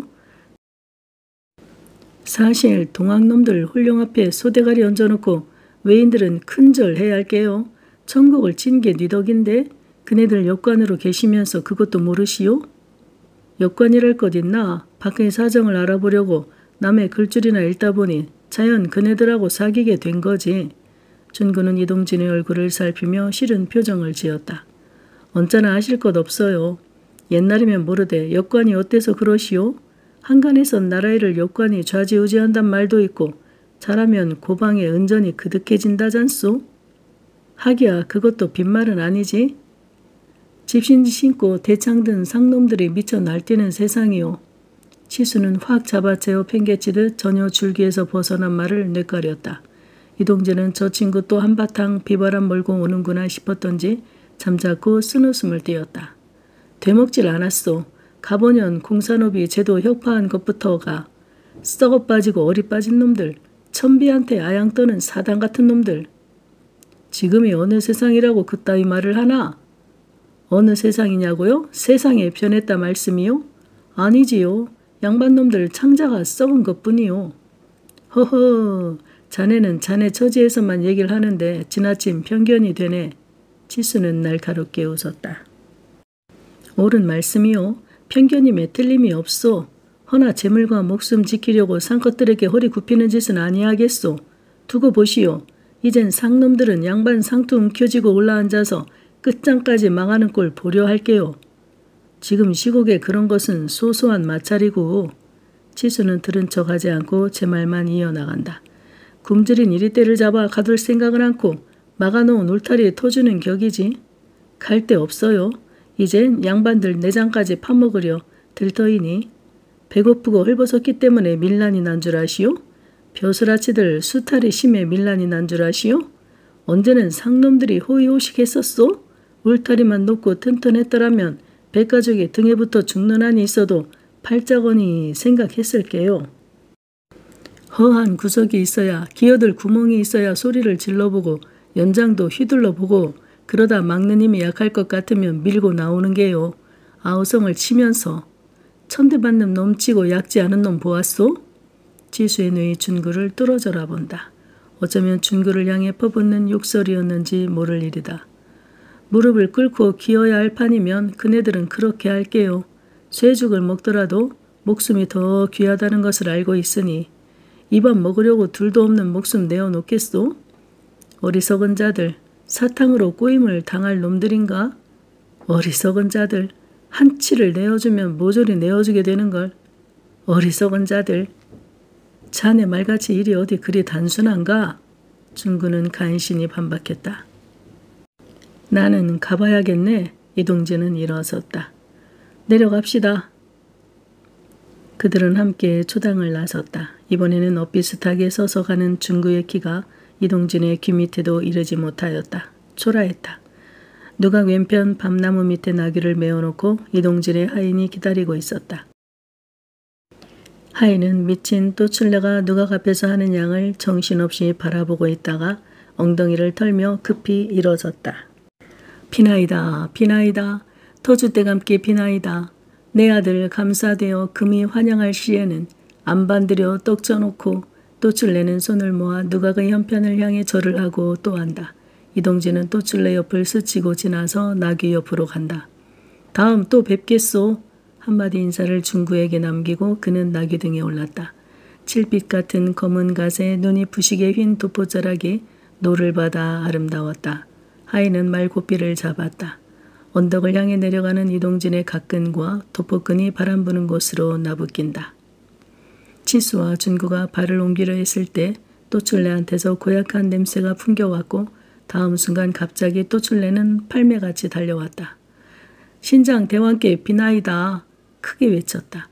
S1: 사실 동학놈들 홀령 앞에 소대가리 얹어놓고 외인들은 큰절 해야 할게요. 천국을 친 게 네 덕인데 그네들 역관으로 계시면서 그것도 모르시오? 역관이랄 것 있나? 밖의 사정을 알아보려고 남의 글줄이나 읽다 보니 자연 그네들하고 사귀게 된 거지. 준근은 이동진의 얼굴을 살피며 싫은 표정을 지었다. 언짢아 하실 것 없어요. 옛날이면 모르되 역관이 어때서 그러시오? 한간에선 나라일을 역관이 좌지우지한단 말도 있고 잘하면 고방에 은전이 그득해진다잖소? 하기야 그것도 빈말은 아니지. 집신지 신고 대창 든 상놈들이 미쳐 날뛰는 세상이요. 치수는 확 잡아채어 팽개치듯 전혀 줄기에서 벗어난 말을 뇌까렸다. 이동진은 저 친구 또 한바탕 비바람 몰고 오는구나 싶었던지 잠자코 쓴웃음을 띄었다. 되먹질 않았소. 가보년 공산업이 제도 혁파한 것부터가 썩어 빠지고 어리 빠진 놈들, 천비한테 아양 떠는 사당 같은 놈들. 지금이 어느 세상이라고 그따위 말을 하나? 어느 세상이냐고요? 세상에 변했다 말씀이요? 아니지요. 양반놈들 창자가 썩은 것뿐이요. 허허, 자네는 자네 처지에서만 얘기를 하는데 지나친 편견이 되네. 치수는 날카롭게 웃었다. 옳은 말씀이요. 편견임에 틀림이 없소. 허나 재물과 목숨 지키려고 상것들에게 허리 굽히는 짓은 아니하겠소. 두고 보시오. 이젠 상놈들은 양반 상투 켜지고 올라앉아서 끝장까지 망하는 꼴 보려 할게요. 지금 시국에 그런 것은 소소한 마찰이고. 치수는 들은 척하지 않고 제 말만 이어나간다. 굶주린 이리 때를 잡아 가둘 생각을 않고 막아놓은 울타리에 터주는 격이지. 갈 데 없어요. 이젠 양반들 내장까지 파먹으려 들떠이니. 배고프고 헐벗었기 때문에 밀란이 난 줄 아시오? 벼슬아치들 수탈이 심해 밀란이 난 줄 아시오? 언제는 상놈들이 호의호식했었소? 울타리만 높고 튼튼했더라면 백가족이 등에 붙어 죽는 한이 있어도 팔자거니 생각했을게요. 허한 구석이 있어야, 기어들 구멍이 있어야 소리를 질러보고 연장도 휘둘러보고, 그러다 막는 힘이 약할 것 같으면 밀고 나오는 게요. 아우성을 치면서. 천대받는 놈치고 약지 않은 놈 보았소? 지수의 눈이 준구를 뚫어져라 본다. 어쩌면 준구를 향해 퍼붓는 욕설이었는지 모를 일이다. 무릎을 꿇고 기어야 할 판이면 그네들은 그렇게 할게요. 쇠죽을 먹더라도 목숨이 더 귀하다는 것을 알고 있으니 이 밥 먹으려고 둘도 없는 목숨 내어놓겠소? 어리석은 자들, 사탕으로 꼬임을 당할 놈들인가? 어리석은 자들, 한치를 내어주면 모조리 내어주게 되는걸. 어리석은 자들. 자네 말같이 일이 어디 그리 단순한가? 준구는 간신히 반박했다. 나는 가봐야겠네. 이동진은 일어섰다. 내려갑시다. 그들은 함께 초당을 나섰다. 이번에는 엇비슷하게 서서 가는 준구의 키가 이동진의 귀 밑에도 이르지 못하였다. 초라했다. 누가 왼편 밤나무 밑에 나귀를 메어놓고 이동진의 하인이 기다리고 있었다. 하인은 미친 또출레가 누각 앞에서 하는 양을 정신없이 바라보고 있다가 엉덩이를 털며 급히 일어섰다. 비나이다, 비나이다, 터줏대감께 비나이다. 내 아들 감사되어 금이 환영할 시에는 안반들여 떡 쪄놓고 또출레는 손을 모아 누각의 현편을 향해 절을 하고 또 한다. 이동진은 또출레 옆을 스치고 지나서 나귀 옆으로 간다. 다음 또 뵙겠소. 한마디 인사를 준구에게 남기고 그는 나귀 등에 올랐다. 칠빛 같은 검은 갓에 눈이 부시게 휜 도포자락이 노를 받아 아름다웠다. 하인은 말고삐를 잡았다. 언덕을 향해 내려가는 이동진의 갓근과 도포끈이 바람 부는 곳으로 나부낀다. 치수와 준구가 발을 옮기려 했을 때 또출레한테서 고약한 냄새가 풍겨왔고 다음 순간 갑자기 또출레는 팔매같이 달려왔다. 신장 대왕께 비나이다. 크게 외쳤다.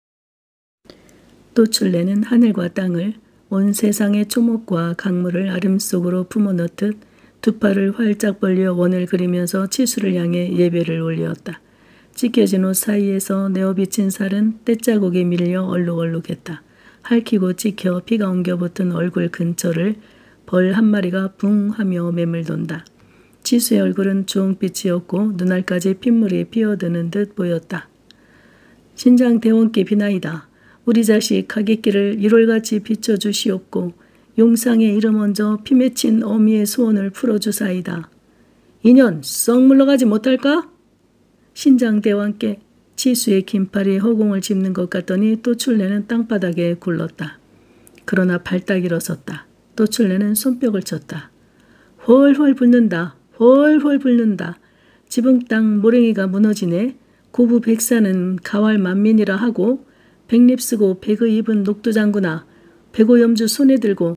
S1: 또출레는 하늘과 땅을, 온 세상의 초목과 강물을 아름 속으로 품어넣듯 두 팔을 활짝 벌려 원을 그리면서 치수를 향해 예배를 올렸다. 찢겨진 옷 사이에서 내어비친 살은 떼자국에 밀려 얼룩얼룩했다. 핥히고 찍혀 피가 엉겨붙은 얼굴 근처를 벌 한 마리가 붕 하며 매물돈다. 치수의 얼굴은 주홍빛이었고 눈알까지 핏물이 피어드는 듯 보였다. 신장 대원께 비나이다. 우리 자식 가객길을 1월같이 비춰주시옵고 용상의 이름 얹어 피 맺힌 어미의 소원을 풀어주사이다. 인연 썩 물러가지 못할까? 신장 대왕께 치수의 긴팔이 허공을 짚는 것 같더니 또출레는 땅바닥에 굴렀다. 그러나 발딱 일어섰다. 또출레는 손뼉을 쳤다. 훨훨 붓는다. 훨훨 붓는다. 지붕 땅 모랭이가 무너지네. 고부 백사는 가왈 만민이라 하고 백립 쓰고 백의 입은 녹두장구나 백오염주 손에 들고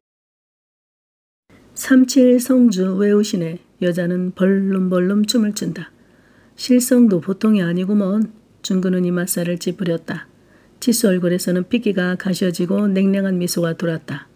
S1: 삼칠성주 외우시네. 여자는 벌름벌름 춤을 춘다. 실성도 보통이 아니구먼. 준구는 이맛살을 찌푸렸다. 치수 얼굴에서는 핏기가 가셔지고 냉랭한 미소가 돌았다.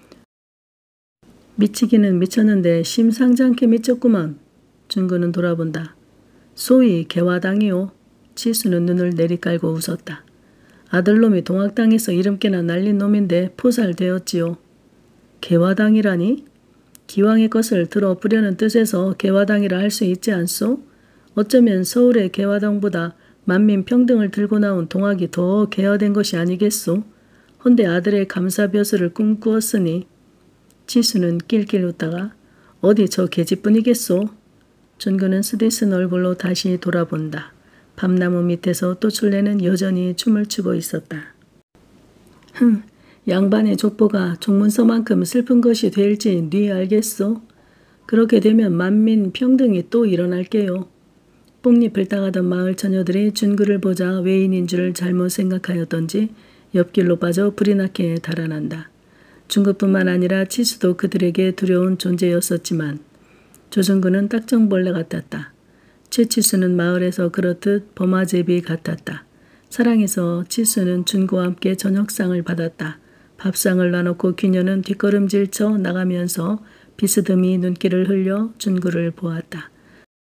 S1: 미치기는 미쳤는데 심상찮게 미쳤구먼. 준구는 돌아본다. 소위 개화당이요. 치수는 눈을 내리깔고 웃었다. 아들놈이 동학당에서 이름께나 날린 놈인데 포살되었지요. 개화당이라니? 기왕의 것을 들어부려는 뜻에서 개화당이라 할 수 있지 않소? 어쩌면 서울의 개화당보다 만민평등을 들고 나온 동학이 더 개화된 것이 아니겠소? 헌데 아들의 감사벼슬을 꿈꾸었으니. 치수는 낄낄 웃다가 어디 저 계집뿐이겠소? 준구는 쓰디쓴 얼굴로 다시 돌아본다. 밤나무 밑에서 또출레는 여전히 춤을 추고 있었다. 양반의 족보가 종문서만큼 슬픈 것이 될지 네 알겠소? 그렇게 되면 만민 평등이 또 일어날게요. 뽕잎을 따가던 마을 처녀들이 준구를 보자 외인인 줄 잘못 생각하였던지 옆길로 빠져 불이 나게 달아난다. 준구뿐만 아니라 치수도 그들에게 두려운 존재였었지만 조준구는 딱정벌레 같았다. 최치수는 마을에서 그렇듯 범아제비 같았다. 사랑해서 치수는 준구와 함께 저녁상을 받았다. 밥상을 놔놓고 귀녀는 뒷걸음질 쳐 나가면서 비스듬히 눈길을 흘려 준구를 보았다.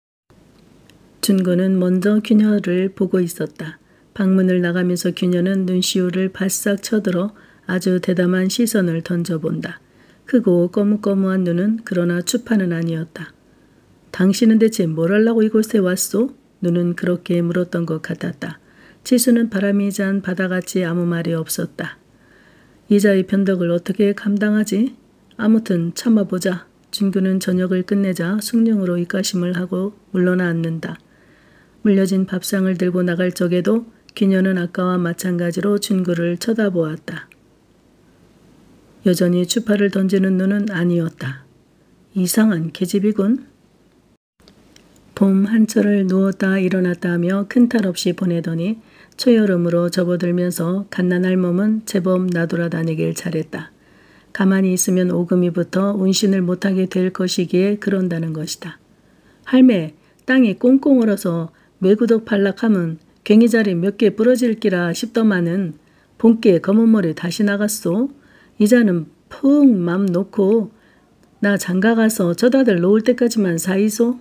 S1: 준구는 먼저 귀녀를 보고 있었다. 방문을 나가면서 귀녀는 눈시울을 바싹 쳐들어 아주 대담한 시선을 던져본다. 크고 거뭇거뭇한 눈은 그러나 추파는 아니었다. 당신은 대체 뭘 하려고 이곳에 왔소? 눈은 그렇게 물었던 것 같았다. 치수는 바람이 잔 바다같이 아무 말이 없었다. 이자의 변덕을 어떻게 감당하지? 아무튼 참아보자. 준구는 저녁을 끝내자 숭늉으로 입가심을 하고 물러나 앉는다. 물려진 밥상을 들고 나갈 적에도 귀녀는 아까와 마찬가지로 준구를 쳐다보았다. 여전히 추파를 던지는 눈은 아니었다. 이상한 계집이군. 봄 한철을 누웠다 일어났다 하며 큰 탈 없이 보내더니 초여름으로 접어들면서 갓난할 몸은 제법 나돌아다니길 잘했다. 가만히 있으면 오금이부터 운신을 못하게 될 것이기에 그런다는 것이다. 할매, 땅이 꽁꽁 얼어서 매구덕 팔락하면 괭이자리 몇 개 부러질기라 싶더만은 본께 검은 머리 다시 나갔소. 이자는 푹 맘 놓고 나 장가가서 저다들 놓을 때까지만 사이소.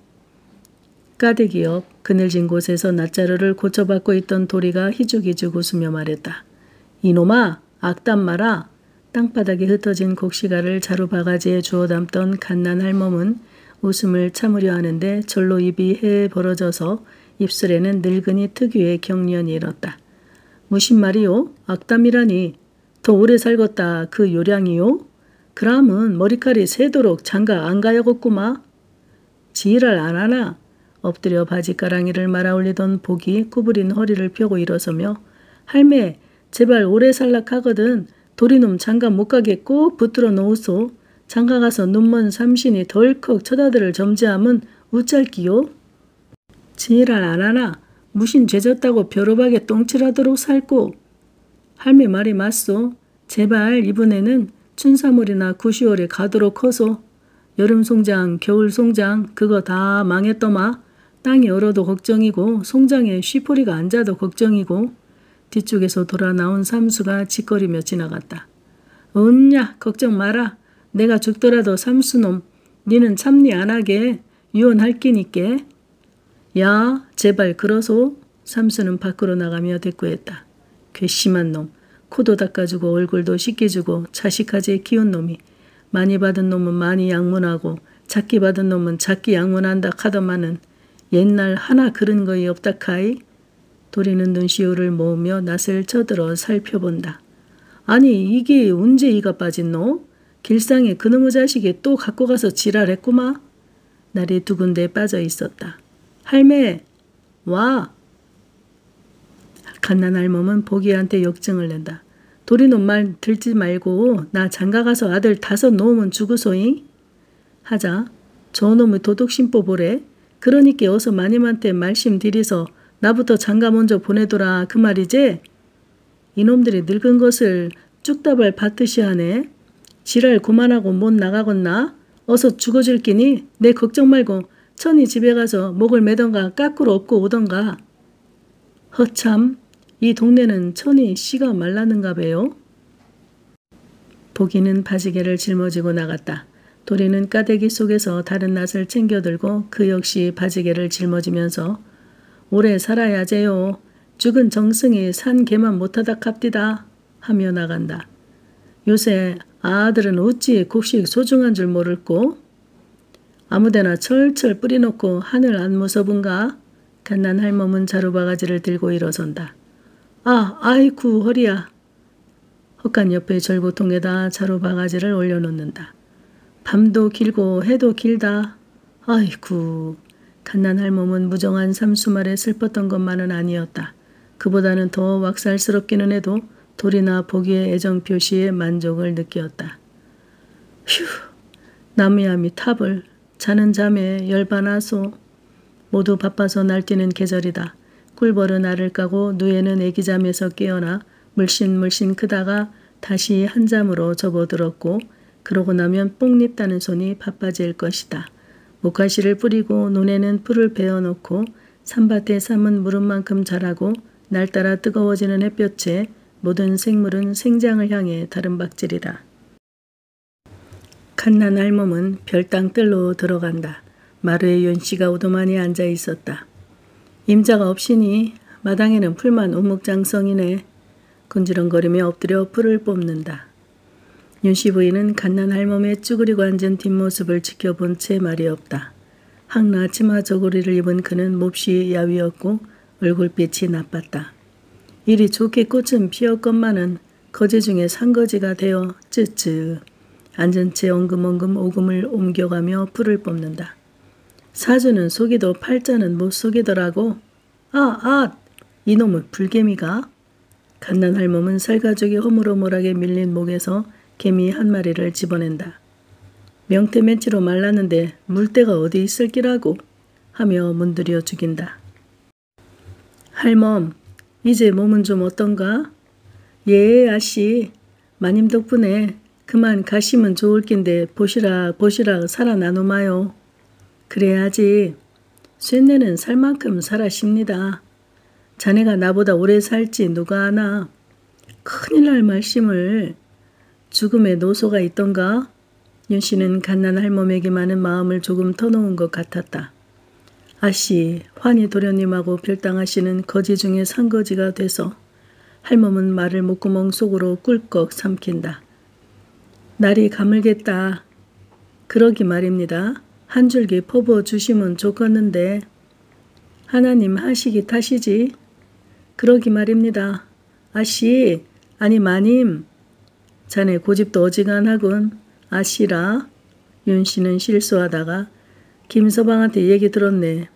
S1: 까대기 옆 그늘진 곳에서 낫자루를 고쳐받고 있던 도리가 희죽희죽 웃으며 말했다. 이놈아, 악담 마라. 땅바닥에 흩어진 곡시가를 자루바가지에 주워 담던 갓난할 몸은 웃음을 참으려 하는데 절로 입이 헤 벌어져서 입술에는 늙은이 특유의 경련이 일었다. 무슨 말이요? 악담이라니. 더 오래 살겄다 그 요량이요? 그람은 머리칼이 새도록 장가 안 가야겠구마. 지랄 안 하나? 엎드려 바지가랑이를 말아올리던 복이 구부린 허리를 펴고 일어서며 할매, 제발 오래 살락하거든. 도리놈 장가 못 가게 꼭 붙들어 놓으소. 장가 가서 눈먼 삼신이 덜컥 쳐다들을 점지하면 우짤기요? 지랄 안 하나? 무신 죄졌다고 벼로박에 똥칠하도록 살고. 할매 말이 맞소. 제발 이번에는 춘삼월이나 구시월에 가도록 커소. 여름 송장, 겨울 송장 그거 다 망했더마. 땅이 얼어도 걱정이고 송장에 쉬포리가 앉아도 걱정이고. 뒤쪽에서 돌아 나온 삼수가 짓거리며 지나갔다. 언냐 걱정 마라. 내가 죽더라도 삼수놈 니는 참니 안 하게 유언할 끼니께. 야 제발 그러소. 삼수는 밖으로 나가며 대꾸했다. 괘씸한 놈. 코도 닦아주고 얼굴도 씻겨주고 자식까지 키운 놈이 많이 받은 놈은 많이 양문하고 작게 받은 놈은 작게 양문한다 카더만은 옛날 하나 그런 거이 없다 카이. 도리는 눈시울을 모으며 낯을 쳐들어 살펴본다. 아니 이게 언제 이가 빠진노? 길상에 그놈의 자식이 또 갖고 가서 지랄했구마. 날이 두 군데 빠져 있었다. 할매 와. 갓난할 몸은 보기한테 역증을 낸다. 도리놈 말 들지 말고 나 장가가서 아들 5 놓으면 죽으소잉. 하자 저놈의 도둑심보 보래. 그러니까 어서 마님한테 말씀드리서 나부터 장가 먼저 보내더라 그 말이지. 이놈들이 늙은 것을 쭉다발 받듯이 하네. 지랄 그만하고 못 나가겠나? 어서 죽어줄 끼니 내 걱정 말고 천이 집에 가서 목을 매던가 까꾸로 업고 오던가. 허참 이 동네는 천이 씨가 말랐는가 배요. 보기는 바지개를 짊어지고 나갔다. 도리는 까대기 속에서 다른 낫을 챙겨들고 그 역시 바지개를 짊어지면서 오래 살아야제요. 죽은 정승이 산 개만 못하다 갑디다 하며 나간다. 요새 아들은 어찌 곡식 소중한 줄 모를꼬? 아무데나 철철 뿌리놓고 하늘 안 무서운가? 갓난 할멈은 자루바가지를 들고 일어선다. 아이쿠 허리야. 헛간 옆에 절구통에다 자루바가지를 올려놓는다. 밤도 길고 해도 길다. 아이쿠. 갓난 할멈은 무정한 삼수 말에 슬펐던 것만은 아니었다. 그보다는 더 왁살스럽기는 해도 돌이나 보기의 애정 표시에 만족을 느끼었다. 휴, 나무야미 탑을 자는 잠에 열반하소. 모두 바빠서 날뛰는 계절이다. 꿀벌은 알을 까고 누에는 애기잠에서 깨어나 물씬물씬 크다가 다시 한잠으로 접어들었고 그러고 나면 뽕잎 따는 손이 바빠질 것이다. 목화씨를 뿌리고 논에는 풀을 베어놓고 산밭에 삶은 무릎만큼 자라고 날따라 뜨거워지는 햇볕에 모든 생물은 생장을 향해 다름박질이다. 갓난 할멈은 별당 뜰로 들어간다. 마루에 윤씨가 오도만히 앉아 있었다. 임자가 없이니 마당에는 풀만 우묵장성이네. 군지렁거리며 엎드려 풀을 뽑는다. 윤씨 부인은 갓난 할멈의 쭈그리고 앉은 뒷모습을 지켜본 채 말이 없다. 항나 치마 저고리를 입은 그는 몹시 야위었고 얼굴빛이 나빴다. 이리 좋게 꽃은 피었건만은 거지 중에 산거지가 되어 쯔쯔 앉은 채 엉금엉금 오금을 옮겨가며 풀을 뽑는다. 사주는 속이도 팔자는 못 속이더라고. 이놈의 불개미가. 갓난 할멈은 살가죽이 허물허물하게 밀린 목에서 개미 한 마리를 집어낸다. 명태맨치로 말랐는데 물때가 어디 있을 기라고 하며 문드려 죽인다. 할멈, 이제 몸은 좀 어떤가? 예, 아씨. 마님 덕분에 그만 가시면 좋을 낀데 보시라 살아나노마요. 그래야지. 쇠내는 살 만큼 살아십니다. 자네가 나보다 오래 살지 누가 아나. 큰일 날 말씀을. 죽음의 노소가 있던가? 윤씨는 갓난 할멈에게 많은 마음을 조금 터놓은 것 같았다. 아씨, 환희 도련님하고 별당하시는 거지 중에 산거지가 돼서 할멈은 말을 목구멍 속으로 꿀꺽 삼킨다. 날이 가물겠다. 그러기 말입니다. 한 줄기 퍼부어 주시면 좋겠는데 하나님 하시기 탓이지. 그러기 말입니다. 아씨, 아니 마님. 자네 고집도 어지간하군. 아씨라. 윤씨는 실수하다가 김서방한테 얘기 들었네.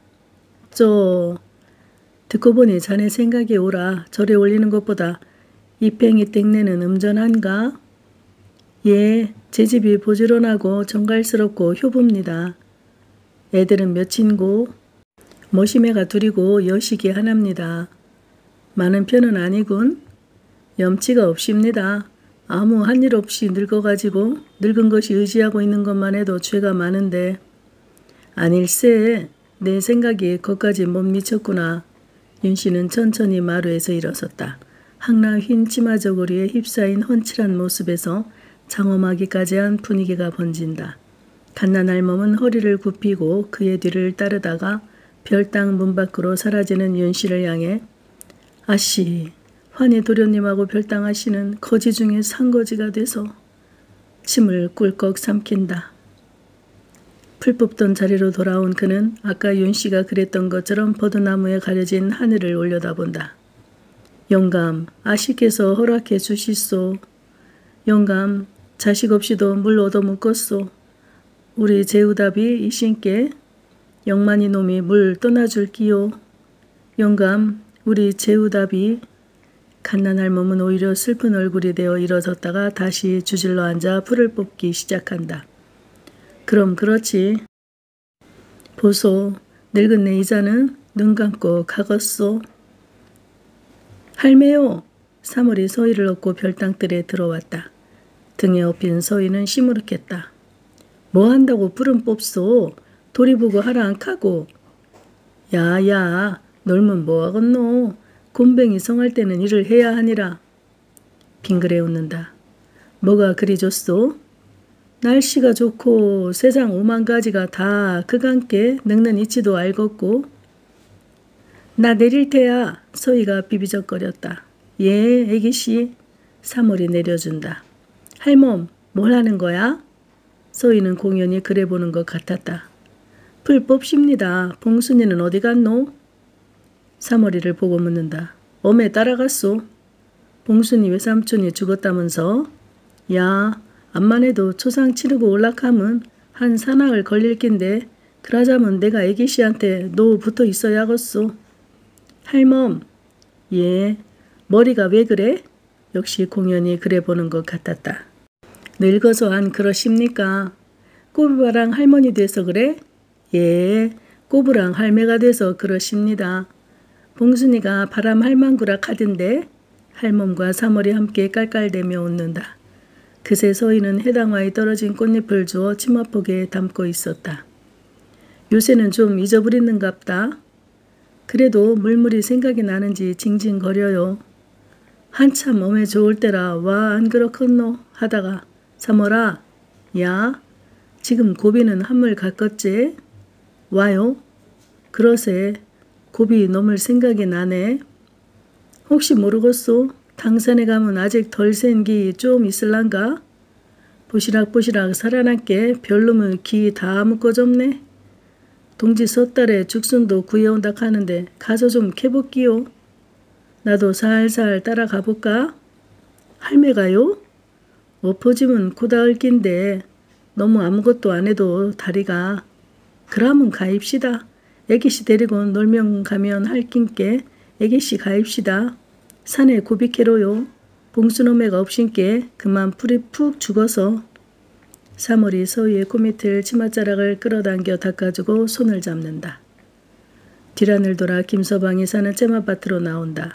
S1: 듣고 보니 자네 생각이 오라. 절에 올리는 것보다 이팽이 땡내는 음전한가? 예, 제 집이 부지런하고 정갈스럽고 효부입니다. 애들은 몇인고? 모시매가 둘이고 여식이 하나입니다. 많은 편은 아니군. 염치가 없습니다. 아무 한 일 없이 늙어가지고 늙은 것이 의지하고 있는 것만 해도 죄가 많은데. 아닐세, 내 생각이 거기까지 못 미쳤구나. 윤씨는 천천히 마루에서 일어섰다. 항나 흰 치마 저고리에 휩싸인 훤칠한 모습에서 장엄하기까지 한 분위기가 번진다. 갓난 할멈은 허리를 굽히고 그의 뒤를 따르다가 별당 문 밖으로 사라지는 윤씨를 향해 아씨, 환희 도련님하고 별당하시는 거지 중에 산거지가 돼서 침을 꿀꺽 삼킨다. 풀 뽑던 자리로 돌아온 그는 아까 윤씨가 그랬던 것처럼 버드나무에 가려진 하늘을 올려다본다. 영감, 아씨께서 허락해 주시소. 영감, 자식 없이도 물 얻어먹겠소. 우리 제우답이 이신께 영만이 놈이 물 떠나줄기요. 영감, 우리 제우답이. 갓난 할멈은 오히려 슬픈 얼굴이 되어 일어섰다가 다시 주질러 앉아 풀을 뽑기 시작한다. 그럼 그렇지. 보소, 늙은 내 이자는 눈 감고 가겄소. 할매요. 사물이 서희를 얻고 별당뜰에 들어왔다. 등에 업힌 서희는 시무룩했다. 뭐 한다고 풀은 뽑소. 도리 보고 하라 안 카고. 야야, 놀면 뭐하겠노. 곰뱅이 성할 때는 일을 해야 하니라. 빙그레 웃는다. 뭐가 그리 좋소? 날씨가 좋고 세상 오만 가지가 다 그간께 늙는 이치도 알겠고. 나 내릴 테야. 서희가 비비적거렸다. 예, 애기씨. 사물이 내려준다. 할멈, 뭘 하는 거야? 서희는 공연히 그래 보는 것 같았다. 풀 뽑십니다. 봉순이는 어디 갔노? 사머리를 보고 묻는다. 엄에 따라갔소. 봉순이 외삼촌이 죽었다면서? 야, 암만 해도 초상 치르고 올락하면 한 사나흘 걸릴 낀데 그러자면 내가 애기씨한테 노 붙어 있어야겠소. 할멈, 예, 머리가 왜 그래? 역시 공연히 그래 보는 것 같았다. 늙어서 안 그러십니까? 꼬부랑 할머니 돼서 그래? 예, 꼬부랑 할매가 돼서 그러십니다. 봉순이가 바람 할망구라 카던데 할멈과 사월이 함께 깔깔대며 웃는다. 그새 서희는 해당화에 떨어진 꽃잎을 주워 치마폭에 담고 있었다. 요새는 좀 잊어버리는갑다. 그래도 물물이 생각이 나는지 징징거려요. 한참 몸에 좋을 때라 와 안 그렇겠노 하다가 사월아, 야, 지금 고비는 한물 갔겠지? 와요? 그러세 고비 넘을 생각이 나네. 혹시 모르겠소? 당산에 가면 아직 덜 센 기 좀 있을란가? 보시락보시락 살아남게 별놈의 기 다 묶어줬네. 동지 섣달에 죽순도 구해온다 하는데 가서 좀 캐볼기요. 나도 살살 따라가 볼까? 할매가요? 엎어지면 고다을 낀데 너무 아무것도 안 해도 다리가. 그러면 가입시다. 애기씨 데리고 놀면 가면 할 낀께 애기씨 가입시다. 산에 고비캐로요. 봉수노매가 없신께 그만 풀이 푹 죽어서. 사월이 서희의 코밑을 치맛자락을 끌어당겨 닦아주고 손을 잡는다. 뒤란을 돌아 김서방이 사는 째마밭으로 나온다.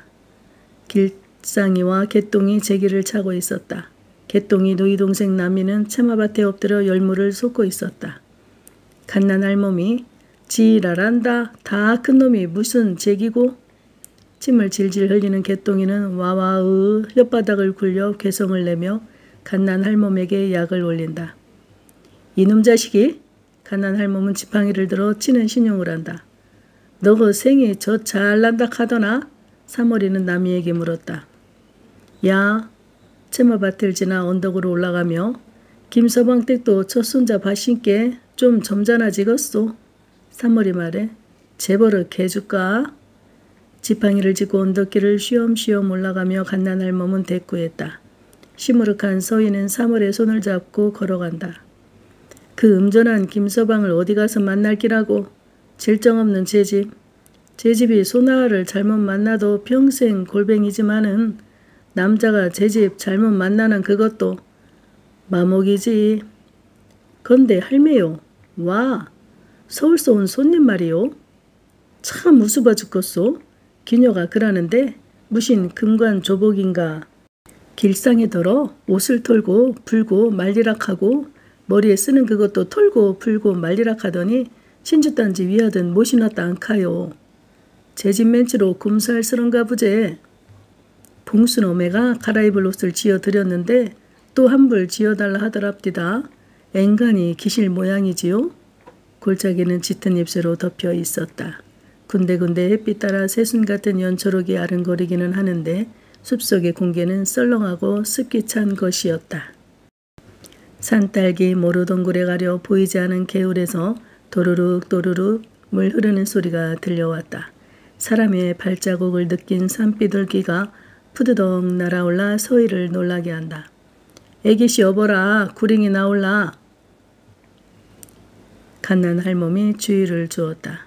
S1: 길상이와 개똥이 제기를 차고 있었다. 개똥이 누이 동생 남이는 채마밭에 엎드려 열무를 쏟고 있었다. 갓난 할멈이 지랄한다. 다 큰 놈이 무슨 제기고. 침을 질질 흘리는 개똥이는 와와으 혓바닥을 굴려 괴성을 내며 갓난 할멈에게 약을 올린다. 이놈 자식이? 갓난 할멈은 지팡이를 들어 치는 신용을 한다. 너그 생이 저 잘난다 하더나? 사월이는 남이에게 물었다. 야, 채마밭을 지나 언덕으로 올라가며 김서방 댁도 첫 손자 밭신께 좀 점잖아지겠소. 사월이 말해 재버릇 해줄까? 지팡이를 짚고 언덕길을 쉬엄쉬엄 올라가며 갓난 할멈은 대꾸했다. 시무룩한 서희는 사월의 손을 잡고 걸어간다. 그 음전한 김서방을 어디 가서 만날 기라고. 질정 없는 제 집. 제 집이 소나를 잘못 만나도 평생 골뱅이지만은 남자가 제 집 잘못 만나는 그것도 마목이지. 건데 할매요. 와, 서울서 온 손님 말이요. 참 우스봐 죽겠소. 기녀가 그러는데 무신 금관 조복인가. 길상에 들어 옷을 털고 풀고 말리락하고 머리에 쓰는 그것도 털고 풀고 말리락하더니 신주단지 위하든 모시놨다 안카요. 제 집 멘치로 곰살스런가 부제. 봉순어매가 갈아입을 옷을 지어드렸는데 또 한불 지어달라 하더랍디다. 앵간히 기실 모양이지요. 골짜기는 짙은 잎새로 덮여 있었다. 군데군데 햇빛 따라 새순 같은 연초록이 아른거리기는 하는데 숲속의 공기는 썰렁하고 습기 찬 것이었다. 산딸기 모루동굴에 가려 보이지 않은 개울에서 도루룩 도루룩 물 흐르는 소리가 들려왔다. 사람의 발자국을 느낀 산비둘기가 푸드덕 날아올라 서희를 놀라게 한다. 애기씨 여보라 구링이 나올라. 갓난 할멈이 주의를 주었다.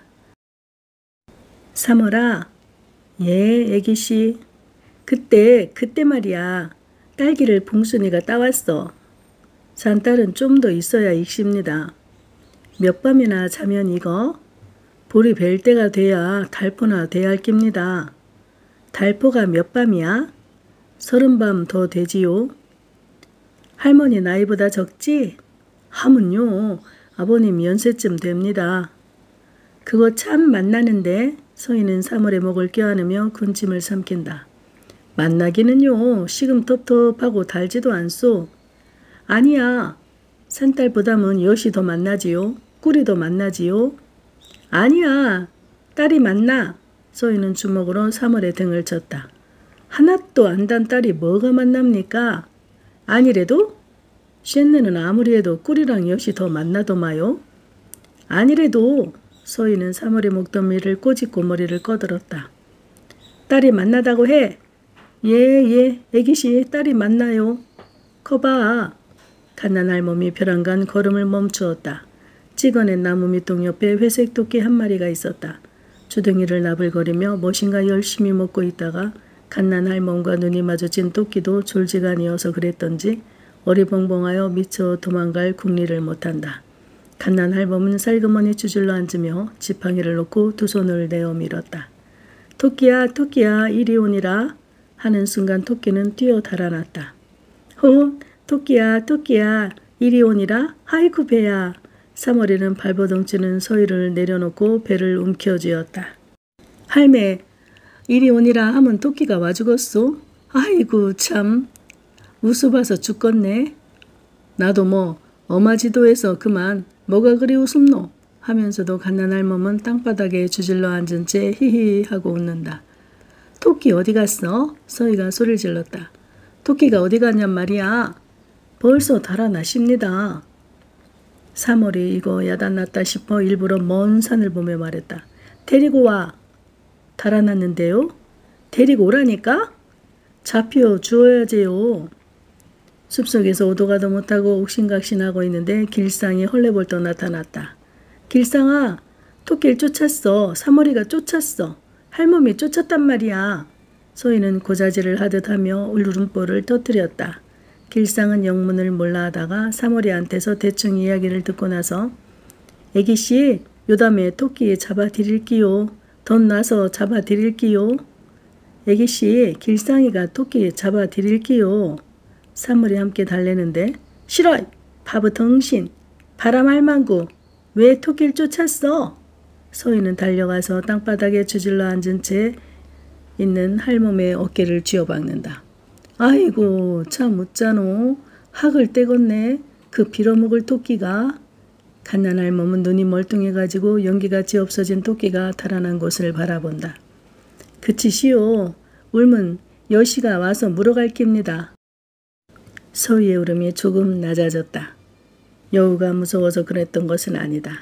S1: 사월아. 예, 애기씨. 그때 말이야. 딸기를 봉순이가 따왔어. 산딸은 좀 더 있어야 익십니다. 몇 밤이나 자면 이거? 볼이 벨 때가 돼야 달포나 돼야 할 깁니다. 달포가 몇 밤이야? 30밤 더 되지요. 할머니 나이보다 적지? 하문요. 아버님 연세쯤 됩니다. 그거 참 만나는데. 서희는 사월의 목을 껴안으며 군침을 삼킨다. 만나기는요. 시금텁텁하고 달지도 않소. 아니야. 산딸보다는 엿이 더 만나지요. 꿀이 더 만나지요. 아니야. 딸이 만나. 서희는 주먹으로 사월의 등을 쳤다. 하나도 안 단 딸이 뭐가 만납니까? 아니래도? 쉔네는 아무리 해도 꿀이랑 엿이 더 만나더마요. 아니래도. 서희는 사월의 목덜미를 꼬집고 머리를 꺼들었다. 딸이 만나다고 해. 예, 애기씨 딸이 만나요. 커봐. 갓난 할멈이 벼랑간 걸음을 멈추었다. 찍어낸 나무 밑동 옆에 회색 토끼 한 마리가 있었다. 주둥이를 나불거리며 무엇인가 열심히 먹고 있다가 갓난 할멈과 눈이 마주친 토끼도 졸지간이어서 그랬던지 어리벙벙하여 미처 도망갈 궁리를 못한다. 갓난 할멈은 살그머니 주질러 앉으며 지팡이를 놓고 두 손을 내어 밀었다. 토끼야 토끼야 이리 오니라 하는 순간 토끼는 뛰어 달아났다. 토끼야 토끼야 이리 오니라 아이고 배야. 사머리는 발버둥치는 서희를 내려놓고 배를 움켜쥐었다. 할매 이리 오니라 하면 토끼가 와 죽었소? 아이고 참 우습어서 죽겠네. 나도 뭐 어마지도해서 그만 뭐가 그리 우습노 하면서도 갓난 할멈은 땅바닥에 주질러 앉은 채 히히 하고 웃는다. 토끼 어디 갔어? 서희가 소리를 질렀다. 토끼가 어디 갔냔 말이야. 벌써 달아나십니다. 사머리 이거 야단났다 싶어 일부러 먼 산을 보며 말했다. 데리고 와. 달아났는데요? 데리고 오라니까? 잡혀 주어야지요. 숲속에서 오도 가도 못하고 옥신각신하고 있는데 길상이 헐레벌떡 나타났다. 길상아, 토끼를 쫓았어. 사머리가 쫓았어. 할멈이 쫓았단 말이야. 소희는 고자질을 하듯 하며 울음보를 터뜨렸다. 길상은 영문을 몰라 하다가 사머리한테서 대충 이야기를 듣고 나서 애기씨, 요담에 토끼 잡아드릴기요. 돈 나서 잡아드릴기요. 애기씨, 길상이가 토끼 잡아드릴기요. 사물이 함께 달래는데 싫어! 바보 덩신! 바람알망구! 왜 토끼를 쫓았어? 소희는 달려가서 땅바닥에 주질러 앉은 채 있는 할멈의 어깨를 쥐어박는다. 아이고 참 웃자노. 학을 떼겄네. 그 빌어먹을 토끼가. 갓난 할멈은 눈이 멀뚱해가지고 연기같이 없어진 토끼가 달아난 곳을 바라본다. 그치시오. 울면 여시가 와서 물어갈 깁니다. 소희의 울음이 조금 낮아졌다. 여우가 무서워서 그랬던 것은 아니다.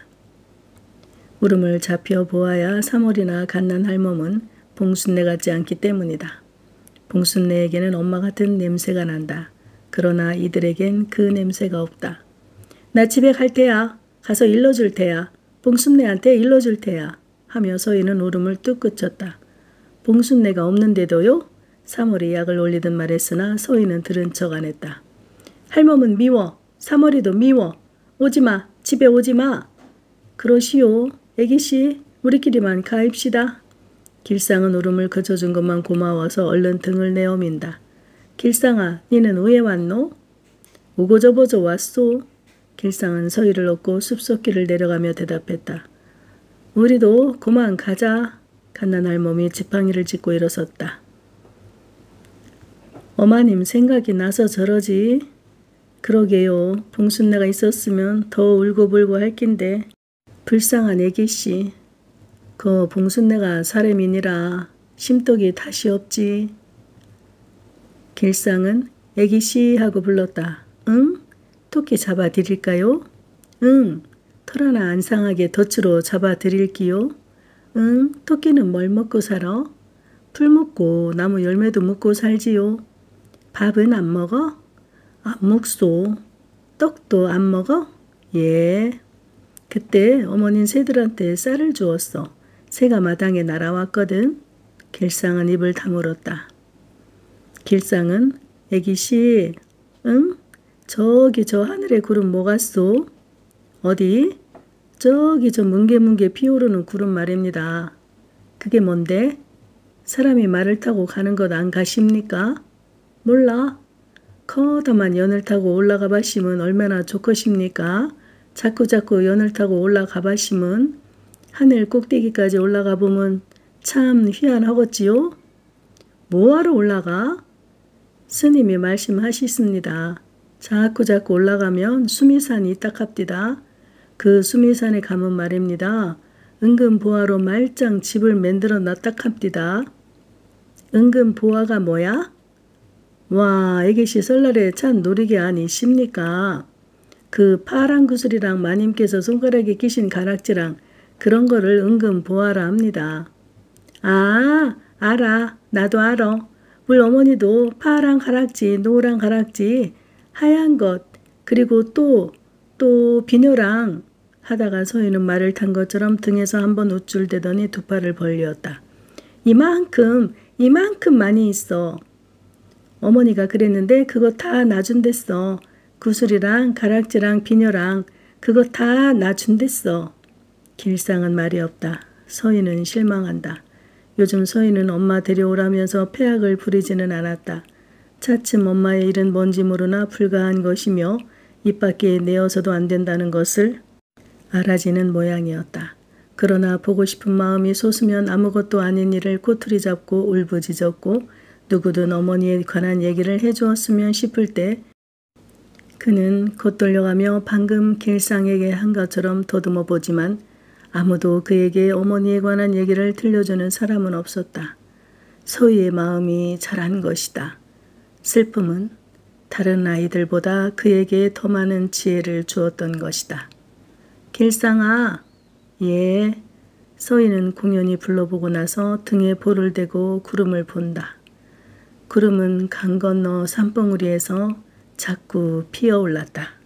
S1: 울음을 잡혀 보아야 사머리나 갓난 할멈은 봉순내 같지 않기 때문이다. 봉순내에게는 엄마 같은 냄새가 난다. 그러나 이들에겐 그 냄새가 없다. 나 집에 갈 테야. 가서 일러줄 테야. 봉순내한테 일러줄 테야. 하며 소희는 울음을 뚝 그쳤다. 봉순내가 없는데도요? 사머리 약을 올리듯 말했으나 소희는 들은 척 안 했다. 할멈은 미워. 사머리도 미워. 오지마. 집에 오지마. 그러시오. 애기씨 우리끼리만 가입시다. 길상은 울음을 그쳐준 것만 고마워서 얼른 등을 내어민다. 길상아 니는 왜 왔노? 오고저보저 왔소. 길상은 서희를 업고 숲속길을 내려가며 대답했다. 우리도 그만 가자. 갓난 할멈이 지팡이를 짚고 일어섰다. 어마님 생각이 나서 저러지. 그러게요. 봉순내가 있었으면 더 울고불고 할 낀데. 불쌍한 애기씨. 그 봉순내가 사람이니라 심떡이 다시 없지. 길상은 애기씨 하고 불렀다. 응? 토끼 잡아드릴까요? 응. 털 하나 안 상하게 덫으로 잡아드릴기요? 응. 토끼는 뭘 먹고 살아? 풀 먹고 나무 열매도 먹고 살지요. 밥은 안 먹어? 안 먹소. 떡도 안 먹어? 예. 그때 어머니는 새들한테 쌀을 주었어. 새가 마당에 날아왔거든. 길상은 입을 다물었다. 길상은 애기씨, 응? 저기 저 하늘에 구름 뭐 갔소? 어디? 저기 저 뭉게뭉게 피오르는 구름 말입니다. 그게 뭔데? 사람이 말을 타고 가는 것 안 가십니까? 몰라. 커다만 연을 타고 올라가 봐시면 얼마나 좋것입니까? 자꾸자꾸 연을 타고 올라가 봐시면 하늘 꼭대기까지 올라가 보면 참 희한하겠지요? 뭐하러 올라가? 스님이 말씀하시습니다. 자꾸자꾸 올라가면 수미산이 있다 합디다. 그 수미산에 가면 말입니다. 은근 보화로 말짱 집을 만들어 놨다 합디다. 은근 보화가 뭐야? 와, 애기씨 설날에 참 노리게 아니십니까? 그 파란 구슬이랑 마님께서 손가락에 끼신 가락지랑 그런 거를 은근 보화라 합니다. 아, 알아. 나도 알아. 우리 어머니도 파란 가락지, 노란 가락지, 하얀 것, 그리고 또 비녀랑 하다가 소희는 말을 탄 것처럼 등에서 한번 우쭐대더니 두 팔을 벌렸다. 이만큼 이만큼 많이 있어. 어머니가 그랬는데 그거 다 나 준댔어. 구슬이랑 가락지랑 비녀랑 그거 다 나 준댔어. 길상은 말이 없다. 서희는 실망한다. 요즘 서희는 엄마 데려오라면서 폐악을 부리지는 않았다. 차츰 엄마의 일은 뭔지 모르나 불가한 것이며 입 밖에 내어서도 안 된다는 것을 알아지는 모양이었다. 그러나 보고 싶은 마음이 솟으면 아무것도 아닌 일을 꼬투리 잡고 울부짖었고 누구든 어머니에 관한 얘기를 해주었으면 싶을 때 그는 겉돌려가며 방금 길상에게 한 것처럼 더듬어 보지만 아무도 그에게 어머니에 관한 얘기를 들려주는 사람은 없었다. 서희의 마음이 자란 것이다. 슬픔은 다른 아이들보다 그에게 더 많은 지혜를 주었던 것이다. 길상아. 예. 서희는 공연히 불러보고 나서 등에 볼을 대고 구름을 본다. 구름은 강 건너 산봉우리에서 자꾸 피어올랐다.